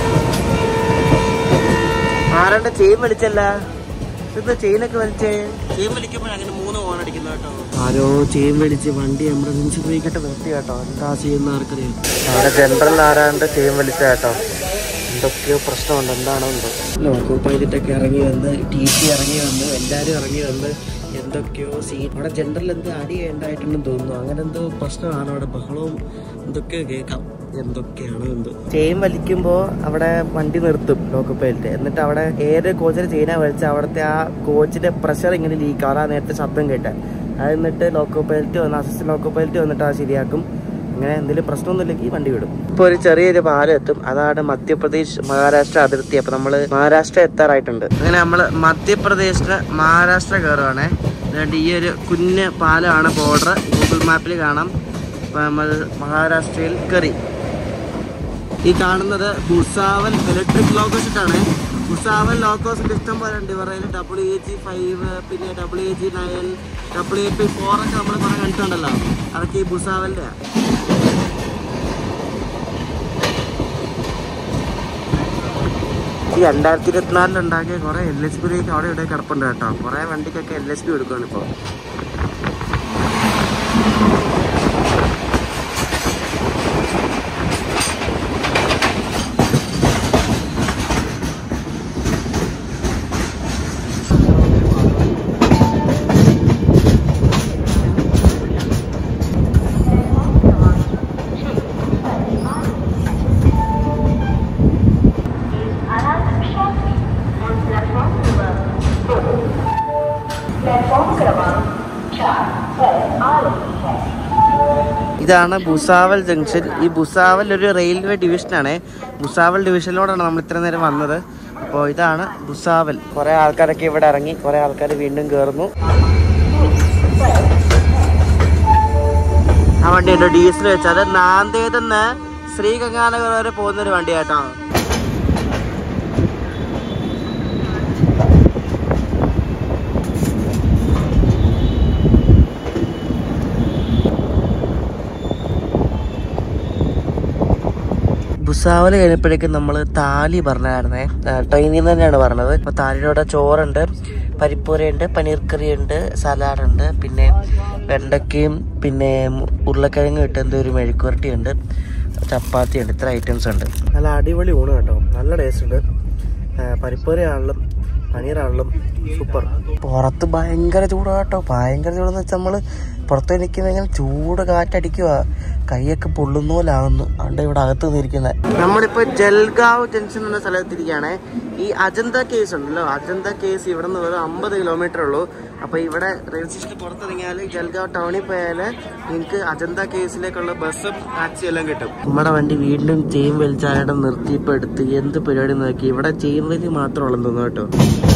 ആരാണ്ട് ചെയിൻ വലിച്ചല്ല, ഇത് ചെയിനൊക്കെ വലിച്ചേ. ചെയിൻ വലിക്കുമ്പോൾ അങ്ങനെ മൂന്ന് ഓൺ അടിക്കുന്നു കേട്ടോ. ആരോ ചെയിൻ വലിച്ച് വണ്ടി എമർജൻസി ബ്രേക്കിട്ട് നിർത്തി കേട്ടോ. എന്താ ചെയ്യുന്ന ആർക്കറിയാം. അവിടെ ജനറൽ ആരാണ്ട് ചെയിൻ വലിച്ച കേട്ടോ. എന്തൊക്കെയോ പ്രശ്നമുണ്ട്, എന്താണോ എന്തോ. ലോക്കോ പൈലറ്റൊക്കെ ഇറങ്ങി വന്ന്, ടി സി ഇറങ്ങി വന്ന്, എല്ലാവരും ഇറങ്ങി വന്ന് എന്തൊക്കെയോ സീറ്റ്. അവിടെ ജനറൽ എന്ത് അടി ഉണ്ടായിട്ടുണ്ടെന്ന് തോന്നുന്നു. അങ്ങനെ എന്തോ പ്രശ്നമാണ് അവിടെ. ബഹളവും എന്തൊക്കെയോ കേൾക്കാം. എന്തൊക്കെയാണോ എന്തോ. ചെയിൻ വലിക്കുമ്പോൾ അവിടെ വണ്ടി നിർത്തും ലോക്കോ പൈലറ്റ്. എന്നിട്ട് അവിടെ ഏത് കോച്ചിന്റെ ചെയിനാ വലിച്ചാൽ അവിടുത്തെ ആ കോച്ചിന്റെ പ്രഷർ ഇങ്ങനെ ലീക്ക് ആവും. ആ നേരത്തെ ശബ്ദം കേട്ടാൽ അത് എന്നിട്ട് ലോക്കോ പൈലറ്റ് വന്ന് അസിസ്റ്റന്റ് ലോക്കോ പൈലറ്റ് വന്നിട്ട് അത് ശരിയാക്കും. അങ്ങനെ എന്തെങ്കിലും പ്രശ്നമൊന്നുമില്ലെങ്കിൽ വണ്ടി വിടും. ഇപ്പോൾ ഒരു ചെറിയൊരു പാലം എത്തും, അതാണ് മധ്യപ്രദേശ് മഹാരാഷ്ട്ര അതിർത്തി. അപ്പോൾ നമ്മൾ മഹാരാഷ്ട്ര എത്താറായിട്ടുണ്ട്. അങ്ങനെ നമ്മൾ മധ്യപ്രദേശിന് മഹാരാഷ്ട്ര കയറുവാണേ. അതുകൊണ്ട് ഈ ഒരു കുഞ്ഞ് പാലമാണ് ബോർഡർ, ഗൂഗിൾ മാപ്പിൽ കാണാം. നമ്മൾ മഹാരാഷ്ട്രയിൽ കയറി. ഈ കാണുന്നത് ഭുസാവൽ ഇലക്ട്രിക് ലോക്കോസിറ്റ് ആണ്. ഭുസാവൽ ലോക്കോസിറ്റ് ഇഷ്ടം പോലെ ഉണ്ട്. ഇവരുടെ ഡബ്ല്യു എ ജി ഫൈവ്, പിന്നെ W A G nine, W A P four ഒക്കെ നമ്മൾ കുറെ കണ്ടിട്ടുണ്ടല്ലോ. അതൊക്കെ ഈ ഭുസാവലിൻ്റെ. ഈ രണ്ടായിരത്തി ഇരുപത്തിനാലിൽ ഉണ്ടാക്കിയ കുറെ എൽ എസ് പിയിലേക്ക് അവിടെ ഇവിടെ കിടപ്പുണ്ട് കേട്ടോ. കുറെ വണ്ടിക്കൊക്കെ എൽ എസ് പി എടുക്കുകയാണ് ഇപ്പോൾ. ഇതാണ് ഭുസാവൽ ജംഗ്ഷൻ. ഈ ഭുസാവൽ ഒരു റെയിൽവേ ഡിവിഷനാണ്. ഭുസാവൽ ഡിവിഷനിലൂടെയാണ് നമ്മൾ ഇത്ര നേരം വന്നത്. അപ്പോൾ ഇതാണ് ഭുസാവൽ. കുറേ ആൾക്കാരൊക്കെ ഇവിടെ ഇറങ്ങി, കുറേ ആൾക്കാർ വീണ്ടും കയറുന്നു. ആ വണ്ടി ഉണ്ട് ഡീസൽ വെച്ചാൽ നാന്ദേദിൽ നിന്ന് ശ്രീഗംഗാനഗർ വരെ പോകുന്നൊരു വണ്ടിയാട്ടോ. ഭുസാവൽ കഴിഞ്ഞപ്പോഴേക്കും നമ്മൾ താലി പറഞ്ഞായിരുന്നേ. ട്രെയിനിൽ നിന്ന് തന്നെയാണ് പറഞ്ഞത്. അപ്പോൾ താലിയുടെ ചോറുണ്ട്, പരിപ്പൂരയുണ്ട്, പനീർ കറി ഉണ്ട്, സലാഡുണ്ട്, പിന്നെ വെണ്ടക്കയും പിന്നെ ഉരുളക്കിഴങ്ങ് ഇട്ട് എന്തോ ഒരു മെഴുക്കുവരട്ടി ഉണ്ട്, ചപ്പാത്തി ഉണ്ട്. ഇത്ര ഐറ്റംസ് ഉണ്ട്. നല്ല അടിപൊളി ഊണ് കേട്ടോ, നല്ല ടേസ്റ്റ് ഉണ്ട്. പരിപ്പൂരയാണെങ്കിലും പനീറാണെങ്കിലും സൂപ്പർ. പുറത്ത് ഭയങ്കര ചൂടാണ് കേട്ടോ, ഭയങ്കര ചൂടെന്ന് വെച്ചാൽ നമ്മൾ പുറത്ത് നിൽക്കുന്ന ഇങ്ങനെ ചൂട് കാറ്റടിക്കുക, കൈയൊക്കെ പൊള്ളുന്ന പോലെ ആകുന്നു. അതുകൊണ്ട് ഇവിടെ അകത്ത് നിന്നിരിക്കുന്നത്. നമ്മളിപ്പോൾ ജൽഗാവ് ജംഗ്ഷൻ എന്ന സ്ഥലത്തിരിക്കുകയാണ്. ഈ അജന്ത കേസ് ഉണ്ടല്ലോ, അജന്ത കേസ് ഇവിടെ നിന്ന് വെറും അമ്പത് കിലോമീറ്റർ ഉള്ളൂ. അപ്പോൾ ഇവിടെ റെയിൽവേ സ്റ്റേഷനിൽ പുറത്തിറങ്ങിയാൽ ജൽഗാവ് ടൗണിൽ പോയാൽ നിങ്ങൾക്ക് അജന്ത കേസിലേക്കുള്ള ബസ്സും ടാക്സി എല്ലാം കിട്ടും. നമ്മുടെ വണ്ടി വീണ്ടും ചെയിൻ വലിച്ചാലയുടെ നിർത്തിയപ്പോൾ എടുത്ത് എന്ത് പരിപാടി നോക്കി. ഇവിടെ ചെയിൻ വലി മാത്രമുള്ളൂ തോന്നുന്നു കേട്ടോ.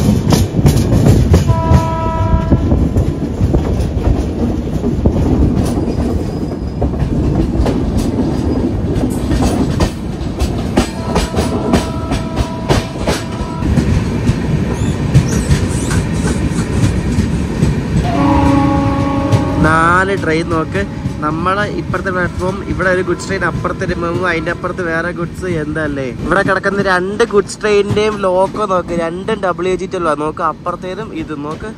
നാല് ട്രെയിൻ നോക്ക്. നമ്മളെ ഇപ്പുറത്തെ പ്ലാറ്റ്ഫോം, ഇവിടെ ഒരു ഗുഡ്സ് ട്രെയിൻ അപ്പുറത്തെ പോകും, അതിന്റെ അപ്പുറത്ത് വേറെ ഗുഡ്സ്. എന്തല്ലേ ഇവിടെ കിടക്കുന്ന രണ്ട് ഗുഡ്സ് ട്രെയിനിന്റെയും ലോക്കോ നോക്ക്, രണ്ടും ഡബ്ല്യു ജി ടി നോക്ക്. അപ്പുറത്തേതും ഇതും നോക്ക്.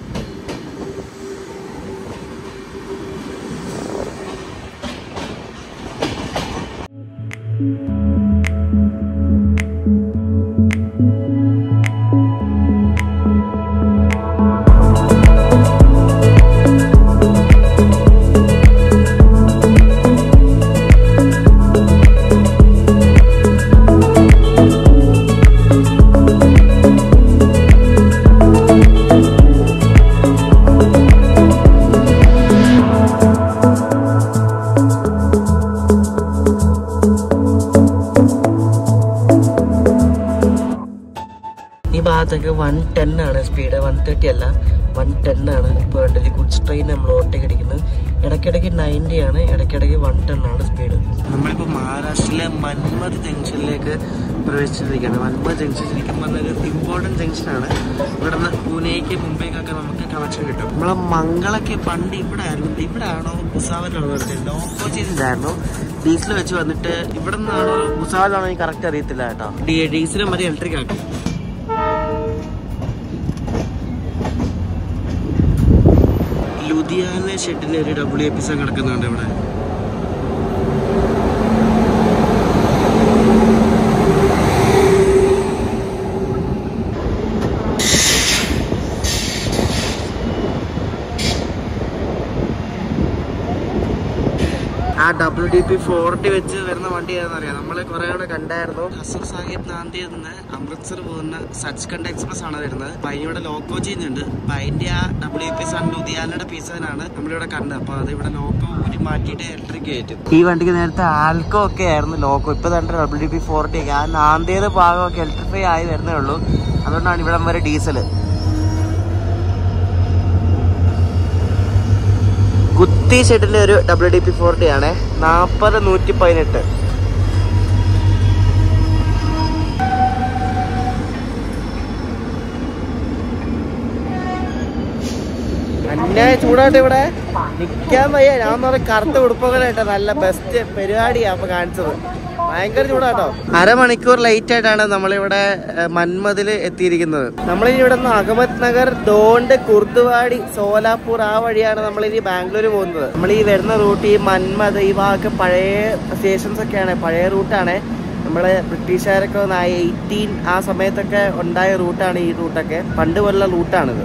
ഭാഗത്തൊക്കെ വൺ ടെൻ ആണ് സ്പീഡ്, വൺ തേർട്ടി അല്ല, വൺ ടെൻ ആണ്. ഇപ്പോൾ വേണ്ടത് ഗുഡ്സ് ട്രെയിൻ നമ്മൾ ഓട്ടേക്ക് അടിക്കുന്നത്. ഇടയ്ക്കിടയ്ക്ക് നയൻറ്റി ആണ്, ഇടയ്ക്കിടയ്ക്ക് വൺ ടെൻ ആണ് സ്പീഡ്. നമ്മളിപ്പോൾ മഹാരാഷ്ട്രയിലെ മന്മദ് ജംഗ്ഷനിലേക്ക് പ്രവേശിച്ചിരിക്കുകയാണ്. മന്മദ് ജംഗ്ഷൻ ശരിക്കും പറഞ്ഞൊരു ഇമ്പോർട്ടൻറ്റ് ജംഗ്ഷനാണ്. ഇവിടെ നിന്ന് പൂനെക്ക് മുംബൈക്കൊക്കെ നമുക്ക് കണക്ഷൻ കിട്ടും. നമ്മളെ മംഗളൊക്കെ പണ്ട് ഇവിടെ ആയിരുന്നു. ഇവിടെ ആണോ ഭുസാവലാണോ ലോക്കോ ചെയ്തിട്ടായിരുന്നു. ഡീസൽ വെച്ച് വന്നിട്ട് ഇവിടെ നിന്നാണോ ഭുസാവലാണോ എനിക്ക് കറക്റ്റ് അറിയത്തില്ല കേട്ടോ. ഡീസലും മതി ഇലക്ട്രിക് ആക്കും. ലുധിയാന ഷെഡിന് ഒരു ഡബ്ല്യു എ പി എസ് കിടക്കുന്നുണ്ട് ഇവിടെ. ആ ഡബ്ല്യു ഡി പി ഫോർട്ടി വെച്ച് വരുന്ന വണ്ടി ഏതാണെന്നറിയാം. നമ്മൾ കുറെ കൂടെ കണ്ടായിരുന്നു. ഹസർ സാഹിബ് നാന്ദിയിൽ നിന്ന് അമൃത്സർ പോകുന്ന സച്ച്ഖണ്ഡ് എക്സ്പ്രസ് ആണ് വരുന്നത്. അപ്പൊ അതിനിവിടെ ലോക്കോ ചെയ്യുന്നുണ്ട്. അപ്പൊ അതിന്റെ ആ ഡബ്ല്യു പി സൺ ഉദിയാലയുടെ പീസാണ് നമ്മളിവിടെ കണ്ടത്. അപ്പൊ അത് ഇവിടെ ലോക്കോ ഊരി മാറ്റിയിട്ട് ഇലക്ട്രിക് കയറ്റും. ഈ വണ്ടിക്ക് നേരത്തെ ആൽക്കോ ഒക്കെ ആയിരുന്നു ലോക്കോ. ഇപ്പൊ തന്നെ ഡബ്ല്യു ഡി പി ഫോർട്ടി ഒക്കെ ആ നാന്ദിയുടെ ഭാഗമൊക്കെ ഇലക്ട്രിഫൈ ആയി വരുന്നേ ഉള്ളൂ. അതുകൊണ്ടാണ് ഇവിടം വരെ ഡീസൽ. കുത്തി ഷെഡിന്റെ ഒരു ഡബ്ല്യു ഡി പി ഫോർട്ടി ആണ്. നാപ്പത് നൂറ്റി പതിനെട്ട്. അന്യായ ചൂടായിട്ട് ഇവിടെ നിക്കാൻ വയ്യ. ഞാൻ പറഞ്ഞ കറുത്ത ഉടുപ്പൊക്കെ നല്ല ബെസ്റ്റ് പരിപാടിയാ അപ്പൊ കാണിച്ചത്. ഭയങ്കര ചൂടാട്ടോ. അരമണിക്കൂർ ലേറ്റ് ആയിട്ടാണ് നമ്മളിവിടെ മന്മദിൽ എത്തിയിരിക്കുന്നത്. നമ്മളിനി ഇവിടെ നിന്ന് അഹമ്മദ് നഗർ, ദോണ്ട്, കുർദുവാടി, സോലാപൂർ ആ വഴിയാണ് നമ്മളിനി ബാംഗ്ലൂർ പോകുന്നത്. നമ്മൾ ഈ വരുന്ന റൂട്ട് ഈ മന്മദ് ഈ ഭാഗമൊക്കെ പഴയ സ്റ്റേഷൻസ് ഒക്കെയാണ്, പഴയ റൂട്ടാണ്. നമ്മള് ബ്രിട്ടീഷുകാരൊക്കെ എയ്റ്റീൻ ആ സമയത്തൊക്കെ ഉണ്ടായ റൂട്ടാണ് ഈ റൂട്ടൊക്കെ. പണ്ട് പോലുള്ള റൂട്ടാണിത്.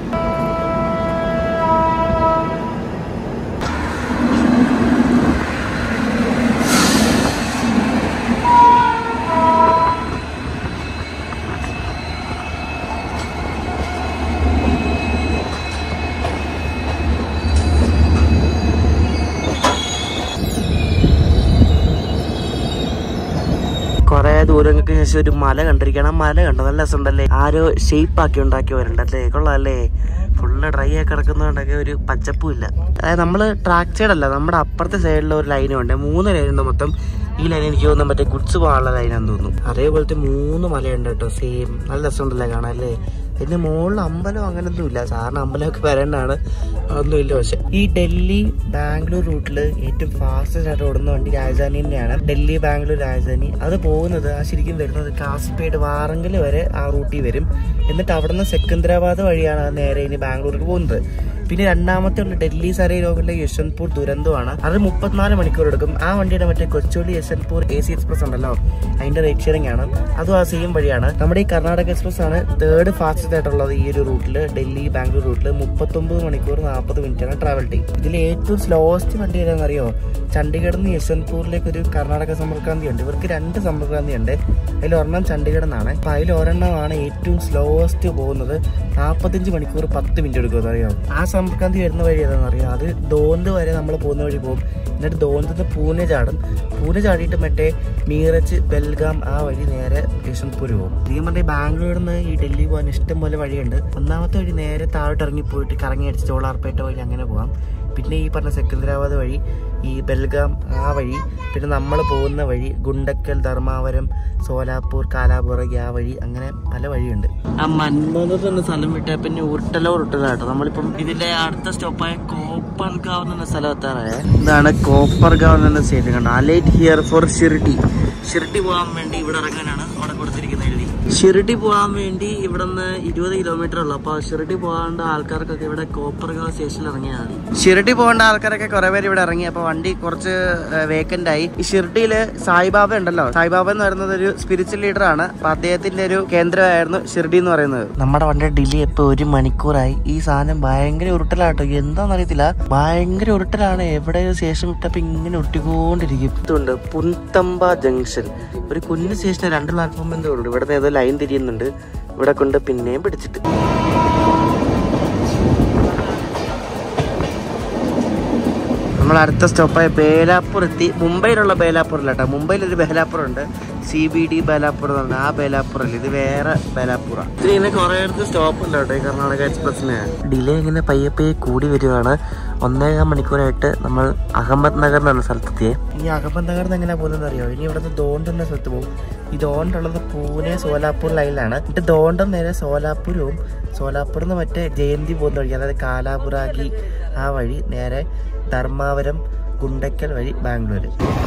കുറെ ദൂരങ്ങൾക്ക് ശേഷം ഒരു മല കണ്ടിരിക്കണം. മല കണ്ടോ? നല്ല രസമുണ്ടല്ലേ. ആരോ ഷേപ്പ് ആക്കി ഉണ്ടാക്കി വരണ്ടല്ലേ. കൊള്ളാല്ലേ. ഫുള്ള് ഡ്രൈ ആയി കിടക്കുന്നതുകൊണ്ടൊക്കെ ഒരു പച്ചപ്പും ഇല്ല. അതായത് നമ്മള് ട്രാക്ക് സൈഡ് അല്ല, നമ്മുടെ അപ്പുറത്തെ സൈഡിലെ ഒരു ലൈനും ഉണ്ട്. മൂന്ന് ലൈനുണ്ട് മൊത്തം. ഈ ലൈൻ എനിക്ക് തോന്നുന്നു മറ്റേ ഗുഡ്സ് പോകാനുള്ള ലൈനാന്ന് തോന്നുന്നു. അതേപോലത്തെ മൂന്ന് മലയുണ്ട് കേട്ടോ. സെയിം നല്ല രസമുണ്ടല്ലേ കാണാല്ലേ. പിന്നെ മുകളിൽ അമ്പലം അങ്ങനൊന്നും ഇല്ല. സാറിന് അമ്പലമൊക്കെ വരേണ്ടതാണ്, അതൊന്നും ഇല്ല. പക്ഷെ ഈ ഡൽഹി ബാംഗ്ലൂർ റൂട്ടില് ഏറ്റവും ഫാസ്റ്റസ്റ്റ് ആയിട്ട് ഓടുന്ന വണ്ടി രാജധാനി തന്നെയാണ്. ഡൽഹി ബാംഗ്ലൂർ രാജധാനി. അത് പോകുന്നത് ആ ശരിക്കും വരുന്നത് കാസിപ്പേട് വാറങ്കൽ വരെ ആ റൂട്ടിൽ വരും. എന്നിട്ട് അവിടെ നിന്ന് സെക്കന്ദരാബാദ് വഴിയാണ് അത് നേരെ ഇനി ബാംഗ്ലൂർക്ക് പോകുന്നത്. പിന്നെ രണ്ടാമത്തെ ഉള്ള ഡൽഹി സരൈ രോഗിലെ യശ്വന്ത്പൂർ ദുരന്തമാണ്. അത് മുപ്പത്തിനാല് മണിക്കൂർ എടുക്കും. ആ വണ്ടിയുടെ മറ്റേ Kochuveli Yesvantpur A C express ഉണ്ടല്ലോ, അതിന്റെ റേറ്റ് ഷെയറിംഗ് ആണ്. അതും ആ സെയിം വഴിയാണ്. നമ്മുടെ ഈ കർണാടക എക്സ്പ്രസ് ആണ് തേർഡ് ഫാസ്റ്റസ്റ്റ് ആയിട്ടുള്ളത് ഈ ഒരു റൂട്ടില്. ഡൽഹി ബാംഗ്ലൂർ റൂട്ടില് മുപ്പത്തൊമ്പത് മണിക്കൂർ നാൽപ്പത് മിനിറ്റ് ആണ് ട്രാവൽ ടൈം. ഇതിൽ ഏറ്റവും സ്ലോവസ്റ്റ് വണ്ടി ഏതാണെന്ന് അറിയോ? ചണ്ഡീഗഡിൽ നിന്ന് യശ്വന്ത്പൂരിലേക്ക് ഒരു കർണാടക സമ്പർക്രാന്തി ഉണ്ട്. ഇവർക്ക് രണ്ട് സമ്പർക്രാന്തി ഉണ്ട്. അതിൽ ഒരെണ്ണം ചണ്ഡീഗഡ് എന്നാണ്. അപ്പൊ അതിൽ ഒരെണ്ണമാണ് ഏറ്റവും സ്ലോവസ്റ്റ് പോകുന്നത്. നാൽപ്പത്തഞ്ച് മണിക്കൂർ പത്ത് മിനിറ്റ് എടുക്കുമെന്ന് അറിയോ? ആ സമ്പർക്രാന്തി വരുന്ന വഴി ഏതാണെന്ന് അറിയാം? അത് ദോന്ത് വരെ നമ്മൾ പോകുന്ന വഴി പോകും. എന്നിട്ട് ദോന്തത്ത് പൂനെ ചാടും. പൂനെ ചാടിയിട്ട് മറ്റേ മീറച്ച്, ബെൽഗാം ആ വഴി നേരെ യശ്വന്ത്പൂർ പോകും. ഇതേ പറഞ്ഞ ബാംഗ്ലൂരിൽ നിന്ന് ഈ ഡൽഹി പോകാൻ ഇഷ്ടം പോലെ വഴിയുണ്ട്. ഒന്നാമത്തെ വഴി നേരെ താഴോട്ട് ഇറങ്ങി പോയിട്ട് കറങ്ങി അടിച്ച് ചോളാർപേട്ട വഴി അങ്ങനെ പോകാം. പിന്നെ ഈ പറഞ്ഞ സെക്കന്ദരാബാദ് വഴി, ഈ ബെൽഗാം ആ വഴി, പിന്നെ നമ്മൾ പോകുന്ന വഴി ഗുണ്ടക്കൽ, ധർമാവരം, സോലാപൂർ, കാലാബുറഗി ആ വഴി, അങ്ങനെ പല വഴിയുണ്ട്. ആ മന്മദ് എന്ന സ്ഥലം വിട്ടാൽ പിന്നെ ഉരുട്ടലോ ഉരുട്ടലാട്ടോ. നമ്മളിപ്പം ഇതിന്റെ അടുത്ത സ്റ്റോപ്പായ കോപ്പർഗാവ് എന്ന സ്ഥലത്താണ്. ഇതാണ് കോപ്പർഗാവ് എന്ന സ്റ്റേഷൻ. കണ്ടോ? Alight here for Shirdi. Shirdi പോകാൻ വേണ്ടി ഇവിടെ ഇറങ്ങാനാണ് അവിടെ കൊടുത്തിരിക്കുന്നത് എഴുതി. ഷിർഡി പോകാൻ വേണ്ടി ഇവിടെ നിന്ന് ഇരുപത് കിലോമീറ്റർ ഉള്ളു. അപ്പൊ ഷിർഡി പോകേണ്ട ആൾക്കാർക്കൊക്കെ ഇവിടെ കോപ്പർഗാവ് സ്റ്റേഷനിൽ ഇറങ്ങിയാൽ മതി. ഷിർഡി പോകേണ്ട ആൾക്കാരൊക്കെ കുറെ പേര് ഇവിടെ ഇറങ്ങി. അപ്പൊ വണ്ടി കുറച്ച് വേക്കന്റ് ആയി. ഈ ഷിർഡിയില് സായിബാബ ഉണ്ടല്ലോ, സായിബാബ എന്ന് പറയുന്നത് ഒരു സ്പിരിച്വൽ ലീഡർ ആണ്. അപ്പൊ അദ്ദേഹത്തിന്റെ ഒരു കേന്ദ്രമായിരുന്നു ഷിർഡി എന്ന് പറയുന്നത്. നമ്മുടെ വണ്ടി ഡിലേ ഇപ്പൊ ഒരു മണിക്കൂറായി. ഈ സാധനം ഭയങ്കര ഉരുട്ടലാട്ടോ. എന്താണെന്നറിയത്തില്ല, ഭയങ്കര ഉരുട്ടലാണ്. എവിടെ സ്റ്റേഷൻ വിട്ടപ്പോ ഇങ്ങനെ ഒട്ടിക്കൊണ്ടിരിക്കും. ഇതുണ്ട് പുൻതമ്പ ജംഗ്ഷൻ, ഒരു കുഞ്ഞു സ്റ്റേഷന് രണ്ട് പ്ലാറ്റ്ഫോം എന്തോ ഉണ്ട്. ഇവിടെ ഏതോ ലൈൻ തിരിയുന്നുണ്ട്. ഇവിടെ കൊണ്ട് പിന്നെയും പിടിച്ചിട്ട് നമ്മൾ അടുത്ത സ്റ്റോപ്പായ ബേലാപ്പൂർ എത്തി. മുംബൈയിലുള്ള ബേലാപ്പൂരില്ല കേട്ടോ. മുംബൈയിലൊരു ബേലാപ്പൂർ ഉണ്ട്, സി ബി ഡി ബേലാപ്പൂർ എന്ന് പറഞ്ഞാൽ. ആ ബേലാപ്പൂറല്ല, ഇത് വേറെ ബേലാപ്പൂറാണ്. ഇതിങ്ങനെ കുറെ അടുത്ത് സ്റ്റോപ്പ് ഉണ്ട് കേട്ടോ ഈ കർണാടക എക്സ്പ്രസിന്. ഡിലേ ഇങ്ങനെ പയ്യെ പയ്യെ കൂടി വരുവാണ്. ഒന്നേകാൽ മണിക്കൂറായിട്ട് നമ്മൾ അഹമ്മദ് നഗർ എന്ന സ്ഥലത്തെത്തിയേ. ഇനി അഹമ്മദ് നഗറിൽ നിന്ന് എങ്ങനെ പോകുന്നത് അറിയോ? ഇനി ഇവിടുന്ന് ദോണ്ട് എന്ന സ്ഥലത്ത് പോകും. ഈ ദോണ്ടുള്ളത് പൂനെ സോലാപൂർ ലൈനിലാണ്. എന്നിട്ട് ദോണ്ടും നേരെ സോലാപൂർ പോകും. സോലാപൂരിൽ നിന്ന് മറ്റേ ജയന്തി പോകുന്ന വഴി, അതായത് കാലാബുറാഗി ആ വഴി നേരെ ധർമാവരം, ഗുണ്ടക്കൽ വഴി ബാംഗ്ലൂർ.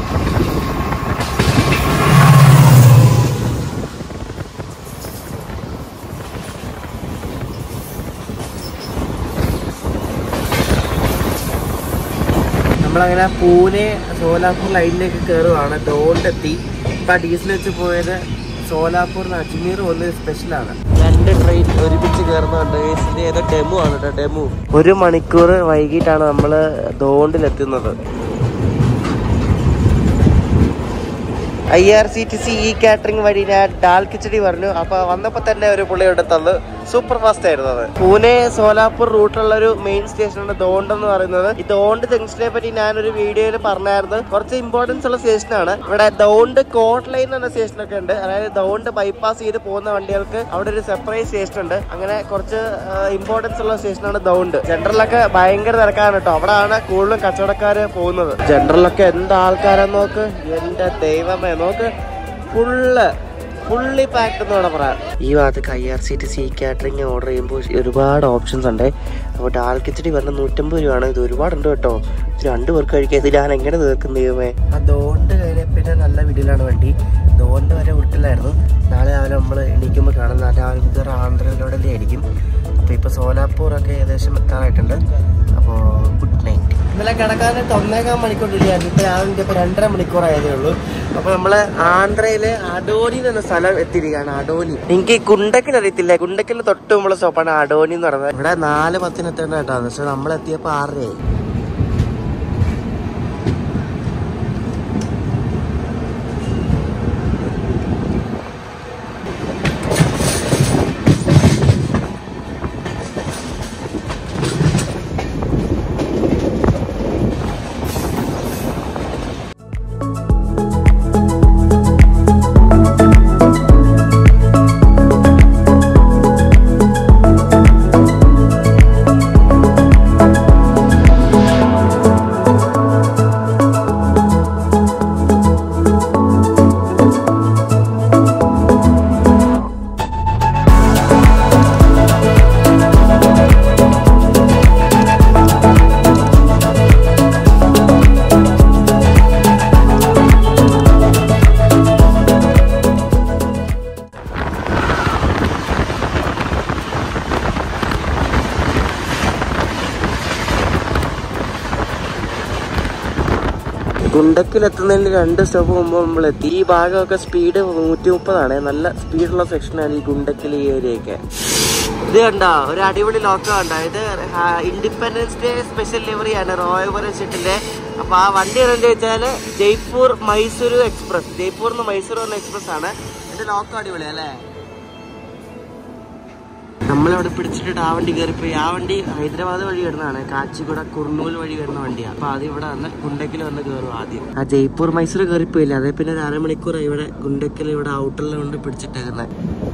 നമ്മളങ്ങനെ പൂനെ സോലാപൂർ ലൈനിലേക്ക് കയറുവാണ്. ദോണ്ടെത്തി. ഇപ്പം ഡീസൽ വെച്ച് പോയത് സോലാപൂറിന് അജ്മീർ പോകുന്നത് സ്പെഷ്യലാണ്. രണ്ട് ട്രെയിൻ ഒരുമിച്ച് കയറുന്നുണ്ട്. ഇതിന്റെ ഏതോ ഡെമു ആണ് കേട്ടോ, ഡെമു. ഒരു മണിക്കൂർ വൈകിട്ടാണ് നമ്മൾ ദോണ്ടിലെത്തുന്നത്. I R C T C E catering വഴി ഞാൻ ഡാൽ കിച്ചടി പറഞ്ഞു. അപ്പൊ വന്നപ്പോ തന്നെ ഒരു പുള്ളി എടുത്തത് സൂപ്പർ ഫാസ്റ്റ് ആയിരുന്നു. അത് പൂനെ സോലാപൂർ റൂട്ടുള്ള ഒരു മെയിൻ സ്റ്റേഷനാണ് ദോണ്ട് എന്ന് പറയുന്നത്. ഈ ദോണ്ട് ജംഗ്ഷനെ പറ്റി ഞാനൊരു വീഡിയോയിൽ പറഞ്ഞായിരുന്നു. കുറച്ച് ഇമ്പോർട്ടൻസ് ഉള്ള സ്റ്റേഷനാണ്. ഇവിടെ ദോണ്ട് കോട്ട് ലൈൻ എന്ന സ്റ്റേഷനൊക്കെ ഉണ്ട്. അതായത് ദോണ്ട് ബൈപ്പാസ് ചെയ്ത് പോകുന്ന വണ്ടികൾക്ക് അവിടെ ഒരു സെപ്പറേറ്റ് സ്റ്റേഷൻ ഉണ്ട്. അങ്ങനെ കുറച്ച് ഇമ്പോർട്ടൻസ് ഉള്ള സ്റ്റേഷനാണ് ദോണ്ട്. ജനറലൊക്കെ ഭയങ്കര തിരക്കാണ് കേട്ടോ. അവിടെയാണ് കൂടുതലും കച്ചവടക്കാര് പോകുന്നത്. ജനറലൊക്കെ എന്താ ആൾക്കാരെന്ന് നോക്ക്, എന്റെ ദൈവമേ നോക്ക്, ഫുള്ള് ഫുള്ളി പാക്ഡ് എന്ന് വേണം പറയാം. ഈ ഭാഗത്ത് I R C T C catering order ചെയ്യുമ്പോൾ ഒരുപാട് ഓപ്ഷൻസ് ഉണ്ട്. അപ്പോൾ ഡാൽ കിച്ചടി പറഞ്ഞ നൂറ്റമ്പത് രൂപയാണ്. ഇത് ഒരുപാടുണ്ട് കേട്ടോ. ഇത് രണ്ടു പേർക്ക് കഴിക്കാൻ ഇത് ഞാൻ എങ്ങനെ തീർക്കും ദൈവമേ. ആ ദോണ്ട് കഴിഞ്ഞ പിന്നെ നല്ല വീട്ടിലാണ് വണ്ടി. ദോണ്ട് വരെ ഉരുട്ടിലായിരുന്നു. നാളെ രാവിലെ നമ്മൾ എണീക്കുമ്പോൾ കാണും. നാളെ രാവിലെ ഇത് ആന്ധ്രയിലൂടെ ആയിരിക്കും. അപ്പോൾ ഇപ്പോൾ സോലാപ്പൂറൊക്കെ ഏകദേശം എത്താറായിട്ടുണ്ട്. അപ്പോൾ ഗുഡ് നൈറ്റ്. ഇന്നലെ കിടക്കാനായിട്ട് ഒന്നേകാൽ മണിക്കൂറില്ലായിരുന്നു. ഇപ്പോൾ രാവിലെ ഇപ്പോൾ രണ്ടര മണിക്കൂറായതേ ഉള്ളൂ. അപ്പോൾ നമ്മൾ ആന്ധ്രയിലെ അഡോനി എന്ന സ്ഥലം എത്തിയിരിക്കുകയാണ്. അഡോനി. എനിക്ക് ഗുണ്ടക്കിൽ അറിയത്തില്ല. ഗുണ്ടക്കിൽ തൊട്ട് മുമ്പുള്ള സ്റ്റോപ്പാണ് അഡോനി എന്ന് പറയുന്നത്. ഇവിടെ നാല് പത്തിന് എത്തേണ്ട കേട്ടോ. പക്ഷെ നമ്മളെത്തിയപ്പോൾ ആറരയായി. ഗുണ്ടക്കിൽ എത്തുന്നതിന് രണ്ട് സ്റ്റോപ്പ് മുമ്പ് നമ്മൾ എത്തി. ഈ ഭാഗമൊക്കെ സ്പീഡ് നൂറ്റി മുപ്പതാണ്. നല്ല സ്പീഡുള്ള സെക്ഷനാണ് ഈ ഗുണ്ടക്കിൽ ഈ ഏരിയയൊക്കെ. ഇത് കണ്ടോ, ഒരു അടിപൊളി ലോക്ക കണ്ടോ. ഇത് ഇൻഡിപെൻഡൻസ് ഡേ സ്പെഷ്യൽ ലിവറിയാണ് റോയൽ ഷെട്ടിന്റെ. അപ്പൊ ആ വണ്ടി എന്താ വെച്ചാല് ജയ്പൂർ മൈസൂർ എക്സ്പ്രസ്. ജയ്പൂർ നിന്ന് മൈസൂർ വന്ന എക്സ്പ്രസ് ആണ്. ഇതിന്റെ ലോക്ക അടിപൊളി അല്ലേ. നമ്മളവിടെ പിടിച്ചിട്ട് ആ വണ്ടി കയറിപ്പോയി. ആ വണ്ടി ഹൈദരാബാദ് വഴി വരുന്നതാണ്. കാച്ചിഗുഡ കുർണൂൽ വഴി വരുന്ന വണ്ടിയാണ്. അപ്പൊ അത് ഇവിടെ വന്ന് ഗുണ്ടക്കിൽ വന്ന് കയറും ആദ്യം. ആ ജയ്പൂർ മൈസൂർ കയറിപ്പോയില്ല. അതേ പിന്നെ ഒരു അരമണിക്കൂർ ഇവിടെ ഗുണ്ടക്കിൽ ഇവിടെ ഔട്ടറിൽ കൊണ്ട് പിടിച്ചിട്ടേക്കുന്നത്.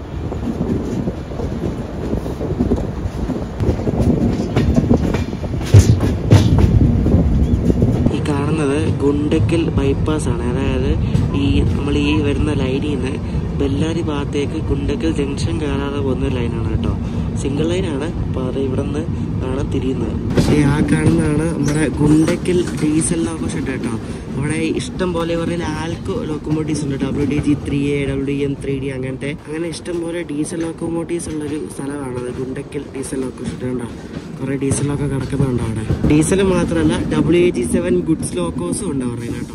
ഈ കാണുന്നത് ഗുണ്ടക്കിൽ ബൈപ്പാസ് ആണ്. അതായത് ഈ നമ്മൾ ഈ വരുന്ന ലൈനിൽ നിന്ന് ബെല്ലാരി ഭാഗത്തേക്ക് ഗുണ്ടക്കൽ ജംഗ്ഷൻ കയറാതെ പോകുന്ന ലൈനാണ് കേട്ടോ. സിംഗിൾ ലൈനാണ്. അപ്പോൾ അത് ഇവിടെ നിന്ന് ആണ് തിരിയുന്നത്. ആ കാണുന്നതാണ് നമ്മുടെ ഗുണ്ടക്കൽ ഡീസൽ ലോക്കോ ഷെഡ് കേട്ടോ. അവിടെ ഇഷ്ടം പോലെ പറഞ്ഞാൽ ആൽക്കോ ലോക്കോമോട്ടീവ്സ് ഉണ്ട്. W D G three A W D M three D അങ്ങനത്തെ അങ്ങനെ ഇഷ്ടം പോലെ ഡീസൽ ലോക്കോമോട്ടീവ്സ് ഉള്ളൊരു സ്ഥലമാണത് ഗുണ്ടക്കൽ ഡീസൽ ലോക്കോ ഷെഡ്. കണ്ടോ കുറെ ഡീസലൊക്കെ കിടക്കുന്നുണ്ടോ അവിടെ. ഡീസൽ മാത്രമല്ല W A G seven goods ലോക്കോസും ഉണ്ട് അവരുടെ കേട്ടോ.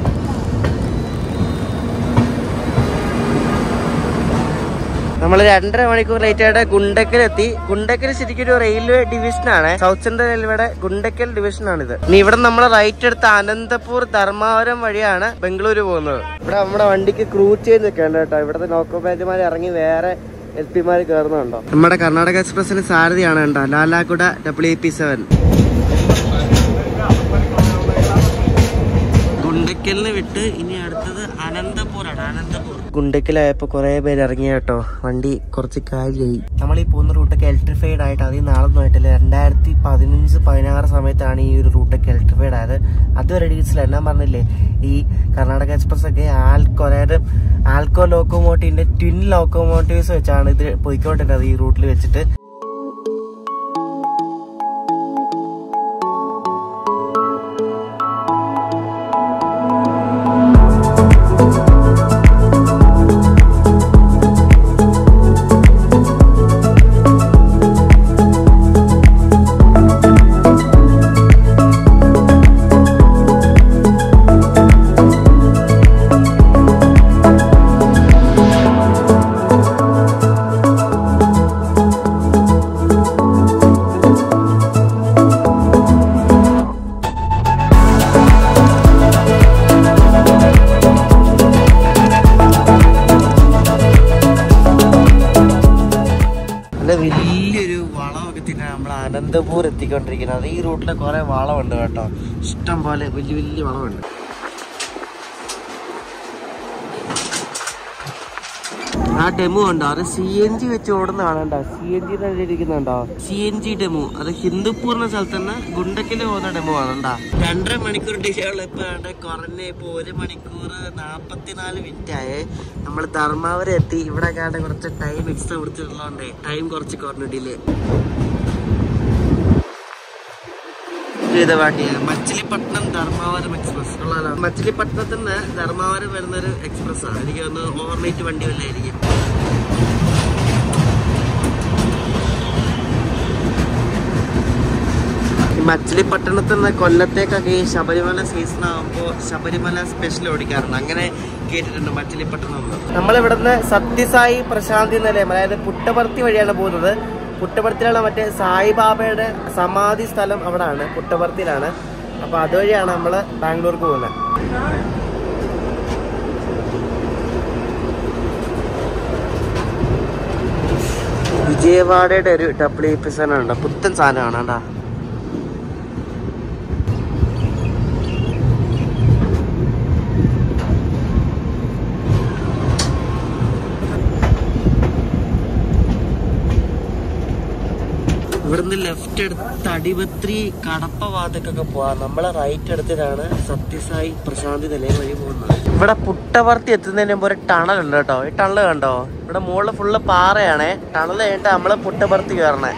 നമ്മൾ രണ്ടര മണിക്കൂർ ലേറ്റ് ആയിട്ട് ഗുണ്ടക്കൽ എത്തി. ഗുണ്ടക്കൽ ശരിക്കും ഒരു റെയിൽവേ ഡിവിഷനാണ്. സൗത്ത് സെൻട്രൽ റെയിൽവേയുടെ ഗുണ്ടക്കൽ ഡിവിഷനാണിത്. ഇനി ഇവിടെ നമ്മൾ റൈറ്റ് എടുത്ത് അനന്തപൂർ ധർമ്മവരം വഴിയാണ് ബംഗളൂരു പോകുന്നത്. ഇവിടെ നമ്മുടെ വണ്ടിക്ക് ക്രൂസ് ചേഞ്ച് ഒക്കെ ഉണ്ട് കേട്ടോ. ഇവിടുത്തെ ലോക്കോ പാച്ചുമാർ ഇറങ്ങി വേറെ എൽ പിമാർ കയറുന്നുണ്ടോ. നമ്മുടെ കർണാടക എക്സ്പ്രസിന് സാരഥിയാണ് കേട്ടോ ലാലാക്കുട ഡബ്ല്യു പി സെവൻ. ഗുണ്ടക്കലിന് വിട്ട് ഇനി അടുത്തത് അനന്തപൂറാണ്. അനന്തപൂർ ഗുണ്ടക്കലായപ്പോ കുറെ പേര് ഇറങ്ങിയ കേട്ടോ. വണ്ടി കുറച്ച് കാര്യമായി. നമ്മൾ ഈ പോകുന്ന റൂട്ടൊക്കെ ഇലക്ട്രിഫൈഡ് ആയിട്ട് അധികം നാളൊന്നും ആയിട്ടില്ല. രണ്ടായിരത്തി പതിനഞ്ച് പതിനാറ് സമയത്താണ് ഈ ഒരു റൂട്ടൊക്കെ ഇലക്ട്രിഫൈഡ് ആയത്. അതുവരെ ഡീസൽ എന്നാ പറഞ്ഞില്ലേ ഈ കർണാടക എക്സ്പ്രസ് ഒക്കെ ആൽക്കോ അതായത് ആൽക്കോ ലോക്കോമോട്ടീവിന്റെ ട്വിൻ ലോക്കോമോട്ടീവ്സ് വെച്ചാണ് ഇത് പോയിക്കൊണ്ടിരുന്നത് ഈ റൂട്ടിൽ വെച്ചിട്ട്. വലിയൊരു വളമൊക്കെ തിന്നാണ് നമ്മൾ അനന്തപൂർ എത്തിക്കൊണ്ടിരിക്കുന്നത്. ഈ റൂട്ടിൽ കുറെ വളമുണ്ട് കേട്ടോ, ഇഷ്ടം പോലെ വലിയ വലിയ വളമുണ്ട്. ആ ഡെമോ ഉണ്ടോ, അത് സി എൻ ജി വെച്ച് ഓടുന്നതാണോ, സി എൻ ജി ഇരിക്കുന്നുണ്ടോ, സി എൻ ജി ഡെമോ. അത് ഹിന്ദുപ്പൂർ എന്ന സ്ഥലത്ത് തന്നെ ഗുണ്ടക്കില് പോകുന്ന ഡെമോ ആണോണ്ടാ. രണ്ടര മണിക്കൂർ ഡിലേ ഉള്ള ഇപ്പൊ കുറഞ്ഞ ഇപ്പൊ ഒരു മണിക്കൂർ നാപ്പത്തിനാല് മിനിറ്റ് ആയേ. നമ്മൾ ധർമാവരം എത്തി. ഇവിടെ കാണ്ട് കുറച്ച് ടൈം എക്സ്ട്രാ കൊടുത്തിട്ടുള്ളതുകൊണ്ടേ ടൈം കുറച്ച് കുറഞ്ഞു ഡിലേ. മച്ചിലിപ്പട്ടണം ധർമാവരം എക്സ്പ്രസ് ഉള്ളതല്ല. മച്ചിലിപ്പട്ടണത്തിൽ നിന്ന് ധർമാവരം വരുന്നൊരു എക്സ്പ്രസ് ആണ്. എനിക്ക് ഒന്ന് ഓവർനൈറ്റ് വണ്ടി വല്ലായിരിക്കും. ഈ മച്ചിലിപ്പട്ടണത്തിൽ നിന്ന് കൊല്ലത്തേക്കൊക്കെ ഈ ശബരിമല സീസൺ ആകുമ്പോൾ ശബരിമല സ്പെഷ്യൽ ഓടിക്കാറുണ്ട്. അങ്ങനെ കേട്ടിട്ടുണ്ട് മച്ചിലിപ്പട്ടണം. നമ്മളിവിടുന്ന് സത്യസായി പ്രശാന്തി നിലയം, അതായത് പുട്ടപർത്തി വഴിയാണ് പോകുന്നത്. പുട്ടപർത്തിയിലാണ് മറ്റേ സായിബാബയുടെ സമാധി സ്ഥലം, അവിടെയാണ്, പുട്ടപർത്തിയിലാണ്. അപ്പൊ അതുവഴിയാണ് നമ്മൾ ബാംഗ്ലൂർക്ക് പോകുന്നത്. വിജയവാഡയുടെ ഒരു ഡബ്ല്യു പി സാധനമുണ്ട്, പുത്തൻ സാധനമാണ് കേട്ടാ. ഇവിടുന്ന് ലെഫ്റ്റ് എടുത്ത് അടിപത്രി കടപ്പ ഭാഗത്തേക്കൊക്കെ പോവാം. നമ്മളെ റൈറ്റ് എടുത്തിട്ടാണ് സത്യസായി പ്രശാന്തി നിലയം വഴി പോകുന്നത്. ഇവിടെ പുട്ടപർത്തി എത്തുന്നതിന് മുമ്പ് ഒരു ടണൽ ഉണ്ട് കേട്ടോ. ഈ ടണൽ കണ്ടോ, ഇവിടെ മുകളിൽ ഫുള്ള് പാറയാണേ. ടണൽ കഴിഞ്ഞിട്ട് നമ്മള് പുട്ടപർത്തി കയറണേ.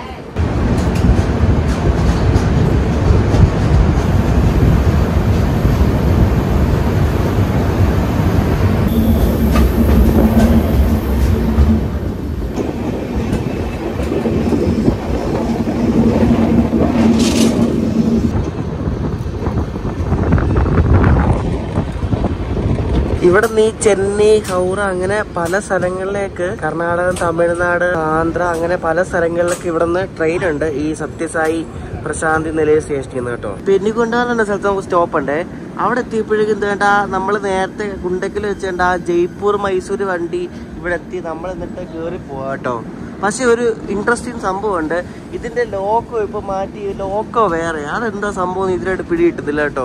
ഇവിടെ നീ ചെന്നൈ, ഹൗറ അങ്ങനെ പല സ്ഥലങ്ങളിലേക്ക്, കർണാടക, തമിഴ്നാട്, ആന്ധ്ര അങ്ങനെ പല സ്ഥലങ്ങളിലേക്ക് ഇവിടെ നിന്ന് ട്രെയിൻ ഉണ്ട്. ഈ സത്യസായി പ്രശാന്തി നിലയ സ്റ്റേഷനിൽ നിന്ന് കേട്ടോ. പെന്നിക്കൊണ്ടാറുണ്ട് സ്ഥലത്ത് നമുക്ക് സ്റ്റോപ്പ് ഉണ്ട്. അവിടെ എത്തിയപ്പോഴേക്കും എന്താ, നമ്മൾ നേരത്തെ ഗുണ്ടക്കിൽ വെച്ചേണ്ട ജയ്പൂർ മൈസൂർ വണ്ടി ഇവിടെ എത്തി. നമ്മൾ എന്നിട്ട് കയറി പോവാ കേട്ടോ. പക്ഷെ ഒരു ഇൻട്രസ്റ്റിംഗ് സംഭവമുണ്ട്. ഇതിന്റെ ലോക്കോ ഇപ്പൊ മാറ്റി, ലോക്കോ വേറെ. അതെന്താ സംഭവം ഇതിനായിട്ട് പിടികിട്ടുന്നില്ല കേട്ടോ.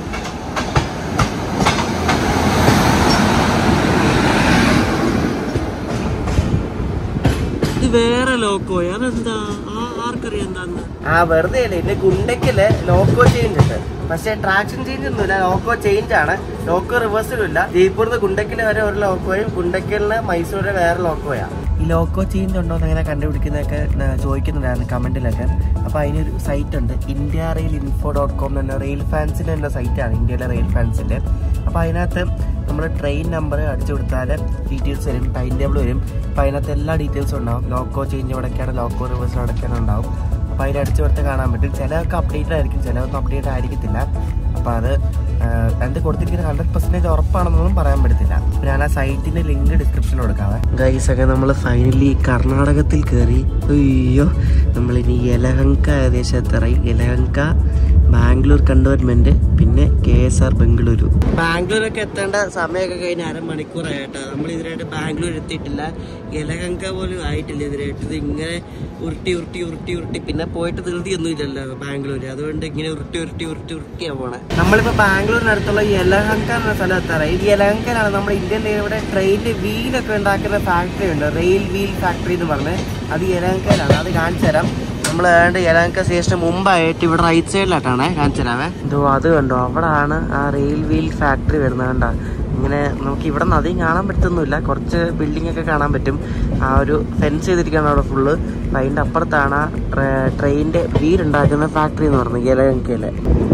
വേറെ ലോക്കോയാ, അതെന്താ ആർക്കറിയാം എന്താന്ന്. ആ വെറുതെ അല്ലേ, ഇതിന്റെ ഗുണ്ടക്കില് ലോക്കോ ചേഞ്ച് ഉണ്ട്. പക്ഷെ ട്രാക്ഷൻ ചേഞ്ച് ഒന്നുമില്ല, ലോക്കോ ചേഞ്ച് ആണ്. ലോക്കോ റിവേഴ്സലും ഇല്ല. ജയ്പൂരിന്ന് ഗുണ്ടക്കില് വരെ ഒരു ലോക്കോയും ഗുണ്ടക്കലിന് മൈസൂരിന് വേറെ ലോക്കോയാ. ഈ ലോക്കോ ചേഞ്ച് ഉണ്ടോ എന്ന് അങ്ങനെ കണ്ടുപിടിക്കുന്നതൊക്കെ ചോദിക്കുന്നുണ്ടായിരുന്നു കമന്റിലൊക്കെ. അപ്പൊ അതിനൊരു സൈറ്റ് ഉണ്ട്, India rail info dot com എന്ന റെയിൽ ഫാൻസിന്റെ തന്നെ സൈറ്റാണ്, ഇന്ത്യയിലെ റെയിൽ ഫാൻസിന്റെ. അപ്പൊ അതിനകത്ത് നമ്മൾ ട്രെയിൻ നമ്പർ അടിച്ചു കൊടുത്താൽ ഡീറ്റെയിൽസ് വരും, ടൈം ടേബിൾ വരും. അപ്പം അതിനകത്ത് എല്ലാ ഡീറ്റെയിൽസും ഉണ്ടാവും. ലോക്കോ ചേഞ്ച് എവിടെയൊക്കെയാണ്, ലോക്കോ റിവേഴ്സ് എവിടെയൊക്കെയാണ് ഉണ്ടാവും. അപ്പോൾ അതിൽ അടിച്ചു കൊടുത്ത് കാണാൻ പറ്റും. ചിലർക്ക് അപ്ഡേറ്റഡ് ആയിരിക്കും, ചിലർക്ക് അപ്ഡേറ്റഡ് ആയിരിക്കത്തില്ല. അപ്പോൾ അത് എന്ത് കൊടുത്തിരിക്കുന്നത് ഹൺഡ്രഡ് പെർസെൻറ്റേജ് ഉറപ്പാണെന്നൊന്നും പറയാൻ പറ്റത്തില്ല. ഞാൻ ആ സൈറ്റിൻ്റെ ലിങ്ക് ഡിസ്ക്രിപ്ഷനിൽ കൊടുക്കാവേ. ഗൈസ് ഒക്കെ നമ്മൾ ഫൈനലി കർണാടകത്തിൽ കയറി. അയ്യോ, നമ്മളിനി യലഹങ്ക ഏകദേശം എത്തറായി. യലഹങ്ക, ബാംഗ്ലൂർ കണ്ടോൺമെന്റ്, പിന്നെ കെ എസ് ആർ ബംഗളൂരു. ബാംഗ്ലൂരൊക്കെ എത്തേണ്ട സമയമൊക്കെ കഴിഞ്ഞ അരമണിക്കൂറായിട്ടാ. നമ്മൾ ഇതിനായിട്ട് ബാംഗ്ലൂർ എത്തിയിട്ടില്ല, യലഹങ്ക പോലും ആയിട്ടില്ല ഇതിനായിട്ട്. ഇത് ഇങ്ങനെ ഉരുട്ടി ഉരുട്ടി ഉരുട്ടി ഉരുട്ടി പിന്നെ പോയിട്ട് ധൃതിയൊന്നും ഇല്ലല്ലോ ബാംഗ്ലൂര്. അതുകൊണ്ട് ഇങ്ങനെ ഉരുട്ടി ഉരുട്ടി ഉരുട്ടി ഉരുട്ടിയാ പോണേ. നമ്മളിപ്പോ ബാംഗ്ലൂരിനടുത്തുള്ള യലഹങ്ക എന്ന സ്ഥലം എത്താറായി. ഈ യലഹങ്കയിലാണ് നമ്മുടെ ഇന്ത്യൻ റെയിൽവേയുടെ ട്രെയിനിന്റെ വീലൊക്കെ ഉണ്ടാക്കുന്ന ഫാക്ടറി ഉണ്ട്, റെയിൽ വീൽ ഫാക്ടറി എന്ന് പറഞ്ഞ്. അത് യലഹങ്കയിലാണ്. അത് കാണിച്ചു തരാം. നമ്മൾ ഏതാണ്ട് യലഹങ്ക സ്റ്റേഷന് മുമ്പായിട്ട് ഇവിടെ റൈറ്റ് സൈഡിലായിട്ടാണ് കാണിച്ചു തരാവേ. എന്തോ അത് കണ്ടോ, അവിടാണ് ആ റെയിൽ വീൽ ഫാക്ടറി വരുന്നത്. കണ്ട ഇങ്ങനെ നമുക്ക് ഇവിടെ നിന്ന് അധികം കാണാൻ പറ്റുന്നില്ല, കുറച്ച് ബിൽഡിംഗ് ഒക്കെ കാണാൻ പറ്റും. ആ ഒരു ഫെൻസ് ചെയ്തിരിക്കുകയാണ് അവിടെ ഫുള്ള്. അതിൻ്റെ അപ്പുറത്താണ് ട്രെയിനിന്റെ വീൽ ഉണ്ടാക്കുന്ന ഫാക്ടറി എന്ന് പറഞ്ഞത് യലഹങ്കയിലെ.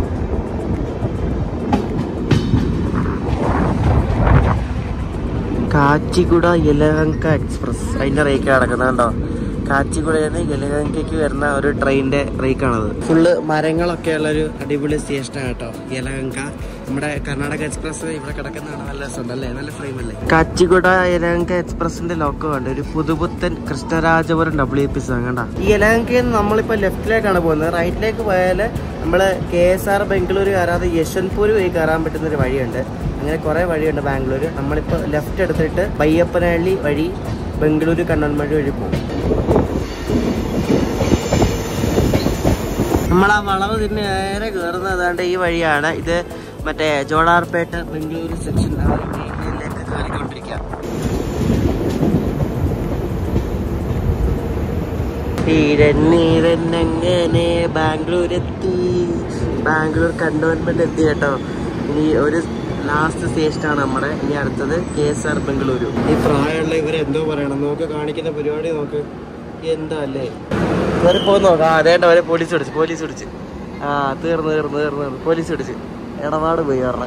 കാച്ചിഗുഡ യലഹങ്ക എക്സ്പ്രസ്, അതിന്റെ റേക്ക് കിടക്കുന്നത് കണ്ടോ. കാച്ചിഗുഡയിൽ നിന്ന് യലഹങ്കയ്ക്ക് വരുന്ന ഒരു ട്രെയിനിന്റെ റേക്കാണത്. ഫുള്ള് മരങ്ങളൊക്കെ ഉള്ള ഒരു അടിപൊളി സ്റ്റേഷനാണ് കേട്ടോ യലഹങ്ക. നമ്മുടെ കർണാടക എക്സ്പ്രസ് ഇവിടെ കിടക്കുന്നതാണ്. നല്ല രസമുണ്ടല്ലേ, നല്ല ഫ്രെയിം അല്ലേ. കാച്ചിഗുഡ യലഹങ്ക എക്സ്പ്രസിന്റെ ലോക്കോ ഉണ്ട്, ഒരു പുതുപുത്തൻ കൃഷ്ണരാജപുരം ഡബ്ല്യു പി എസ് കണ്ട. ഈ യലഹങ്കയിൽ നിന്ന് നമ്മളിപ്പോ ലെഫ്റ്റിലേക്കാണ് പോകുന്നത്. റൈറ്റിലേക്ക് പോയാൽ നമ്മള് കെ എസ് ആർ ബംഗളൂരു കയറാതെ യശ്വന്ത്പൂർ വഴി കയറാൻ പറ്റുന്ന ഒരു വഴിയുണ്ട്. അങ്ങനെ കുറെ വഴിയുണ്ട് ബാംഗ്ലൂർ. നമ്മളിപ്പോ ലെഫ്റ്റ് എടുത്തിട്ട് ബയ്യപ്പനഹള്ളി വഴി ബംഗളൂരു കണ്ണൻമഴ വഴി പോകും. നമ്മൾ ആ വളവ് തന്നെ നേരെ കയറുന്നത് ഏതാണ്ട് ഈ വഴിയാണ്. ഇത് മറ്റേ ജോളാർപേട്ട ബംഗളൂരു സെക്ഷൻ ലേക്ക് കയറിക്കൊണ്ടിരിക്കുക. ഈരന്നീരന്നങ്ങനെ ബാംഗ്ലൂർ എത്തി. ബാംഗ്ലൂർ കണ്ടോൺമെന്റ് എത്തി കേട്ടോ. ഇനി ഒരു ലാസ്റ്റ് സ്റ്റേഷനാണ് നമ്മുടെ. ഇനി അടുത്തത് കെ എസ് ആർ ബംഗളൂരു. ഈ പ്രായമുള്ള ഇവരെന്തോ പറയണം. നോക്ക് കാണിക്കുന്ന പരിപാടി നോക്ക്. എന്താ അല്ലേ ഇവരെ പോയി നോക്കാം. അതേണ്ട അവരെ പോലീസ് പിടിച്ച് പോലീസ് പിടിച്ച് ആ തീർന്ന് തീർന്ന് തീർന്ന് തീർന്ന് പോലീസ് പിടിച്ച് ഇടപാട് പോയി പറഞ്ഞ.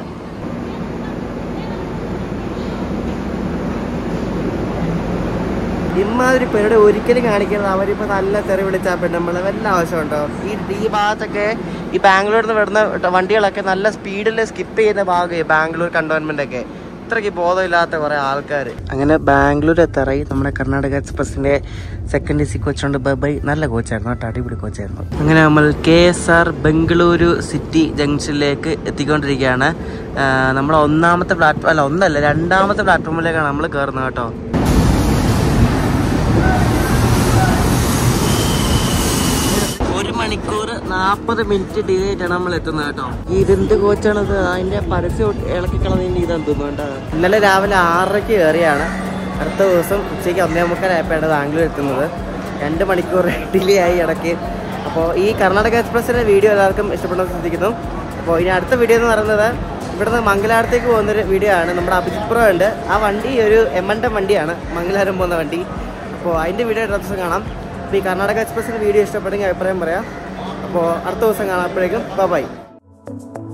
ഇമാതിരി പേരുടെ ഒരിക്കലും കാണിക്കുന്നത് അവരിപ്പോൾ നല്ല തെറി വിളിച്ചാൽ പിന്നെ നമ്മൾ വല്ല ആവശ്യമുണ്ടോ? ഈ ഈ ഭാഗത്തൊക്കെ ഈ ബാംഗ്ലൂരിൽ നിന്ന് വിടുന്ന വണ്ടികളൊക്കെ നല്ല സ്പീഡിൽ സ്കിപ്പ് ചെയ്യുന്ന ഭാഗം ബാംഗ്ലൂർ കണ്ടോൺമെന്റ് ഒക്കെ. ഇത്രയ്ക്ക് ബോധമില്ലാത്ത കുറെ ആൾക്കാർ. അങ്ങനെ ബാംഗ്ലൂർ എത്താറായി. നമ്മുടെ കർണാടക എക്സ്പ്രസിന്റെ സെക്കൻഡ് എ സി കോച്ചുണ്ട്. ബൈ നല്ല കോച്ചായിരുന്നു കേട്ടോ, അടിപൊളി കോച്ചായിരുന്നു. അങ്ങനെ നമ്മൾ K S R Bengaluru city ജംഗ്ഷനിലേക്ക് എത്തിക്കൊണ്ടിരിക്കുകയാണ്. നമ്മുടെ ഒന്നാമത്തെ പ്ലാറ്റ്ഫോം അല്ല ഒന്നല്ല രണ്ടാമത്തെ പ്ലാറ്റ്ഫോമിലേക്കാണ് നമ്മൾ കയറുന്നത് കേട്ടോ. ഒരു മണിക്കൂർ നാൽപ്പത് മിനിറ്റ് ഡിലേ ആയിട്ടാണ് നമ്മൾ എത്തുന്നത് കേട്ടോ. ഇതെന്ത് കോച്ചാണത്? അതിന്റെ പരസ്യം ഇളക്കി കളഞ്ഞതിന്റെ ഇതെന്ത് തോന്നുന്നുണ്ടോ? ഇന്നലെ രാവിലെ ആറരയ്ക്ക് കയറിയാണ്. അടുത്ത ദിവസം ഉച്ചയ്ക്ക് ഒന്നേ മുക്കാലായപ്പോഴാണ് ബാംഗ്ലൂർ എത്തുന്നത്. രണ്ട് മണിക്കൂർ ഡിലേ ആയി ഇടയ്ക്ക്. അപ്പോൾ ഈ കർണാടക എക്സ്പ്രസിന്റെ വീഡിയോ എല്ലാവർക്കും ഇഷ്ടപ്പെടുന്നത് ശ്രദ്ധിക്കുന്നു. അപ്പോൾ ഇനി അടുത്ത വീഡിയോ എന്ന് പറയുന്നത് ഇവിടുന്ന് മംഗലാരത്തേക്ക് പോകുന്നൊരു വീഡിയോ ആണ്. നമ്മുടെ അഭിജിത്ത് പ്രോ ഉണ്ട്. ആ വണ്ടി ഒരു എം എൻ വണ്ടിയാണ്, മംഗലാരം പോകുന്ന വണ്ടി. അപ്പോൾ അതിൻ്റെ വീഡിയോ അടുത്ത ദിവസം കാണാം. അപ്പോൾ ഈ കർണാടക എക്സ്പ്രസിൻ്റെ വീഡിയോ ഇഷ്ടപ്പെട്ടെങ്കിൽ അഭിപ്രായം പറയാം. അപ്പോൾ അടുത്ത ദിവസം കാണാം. അപ്പോഴേക്കും ബൈ.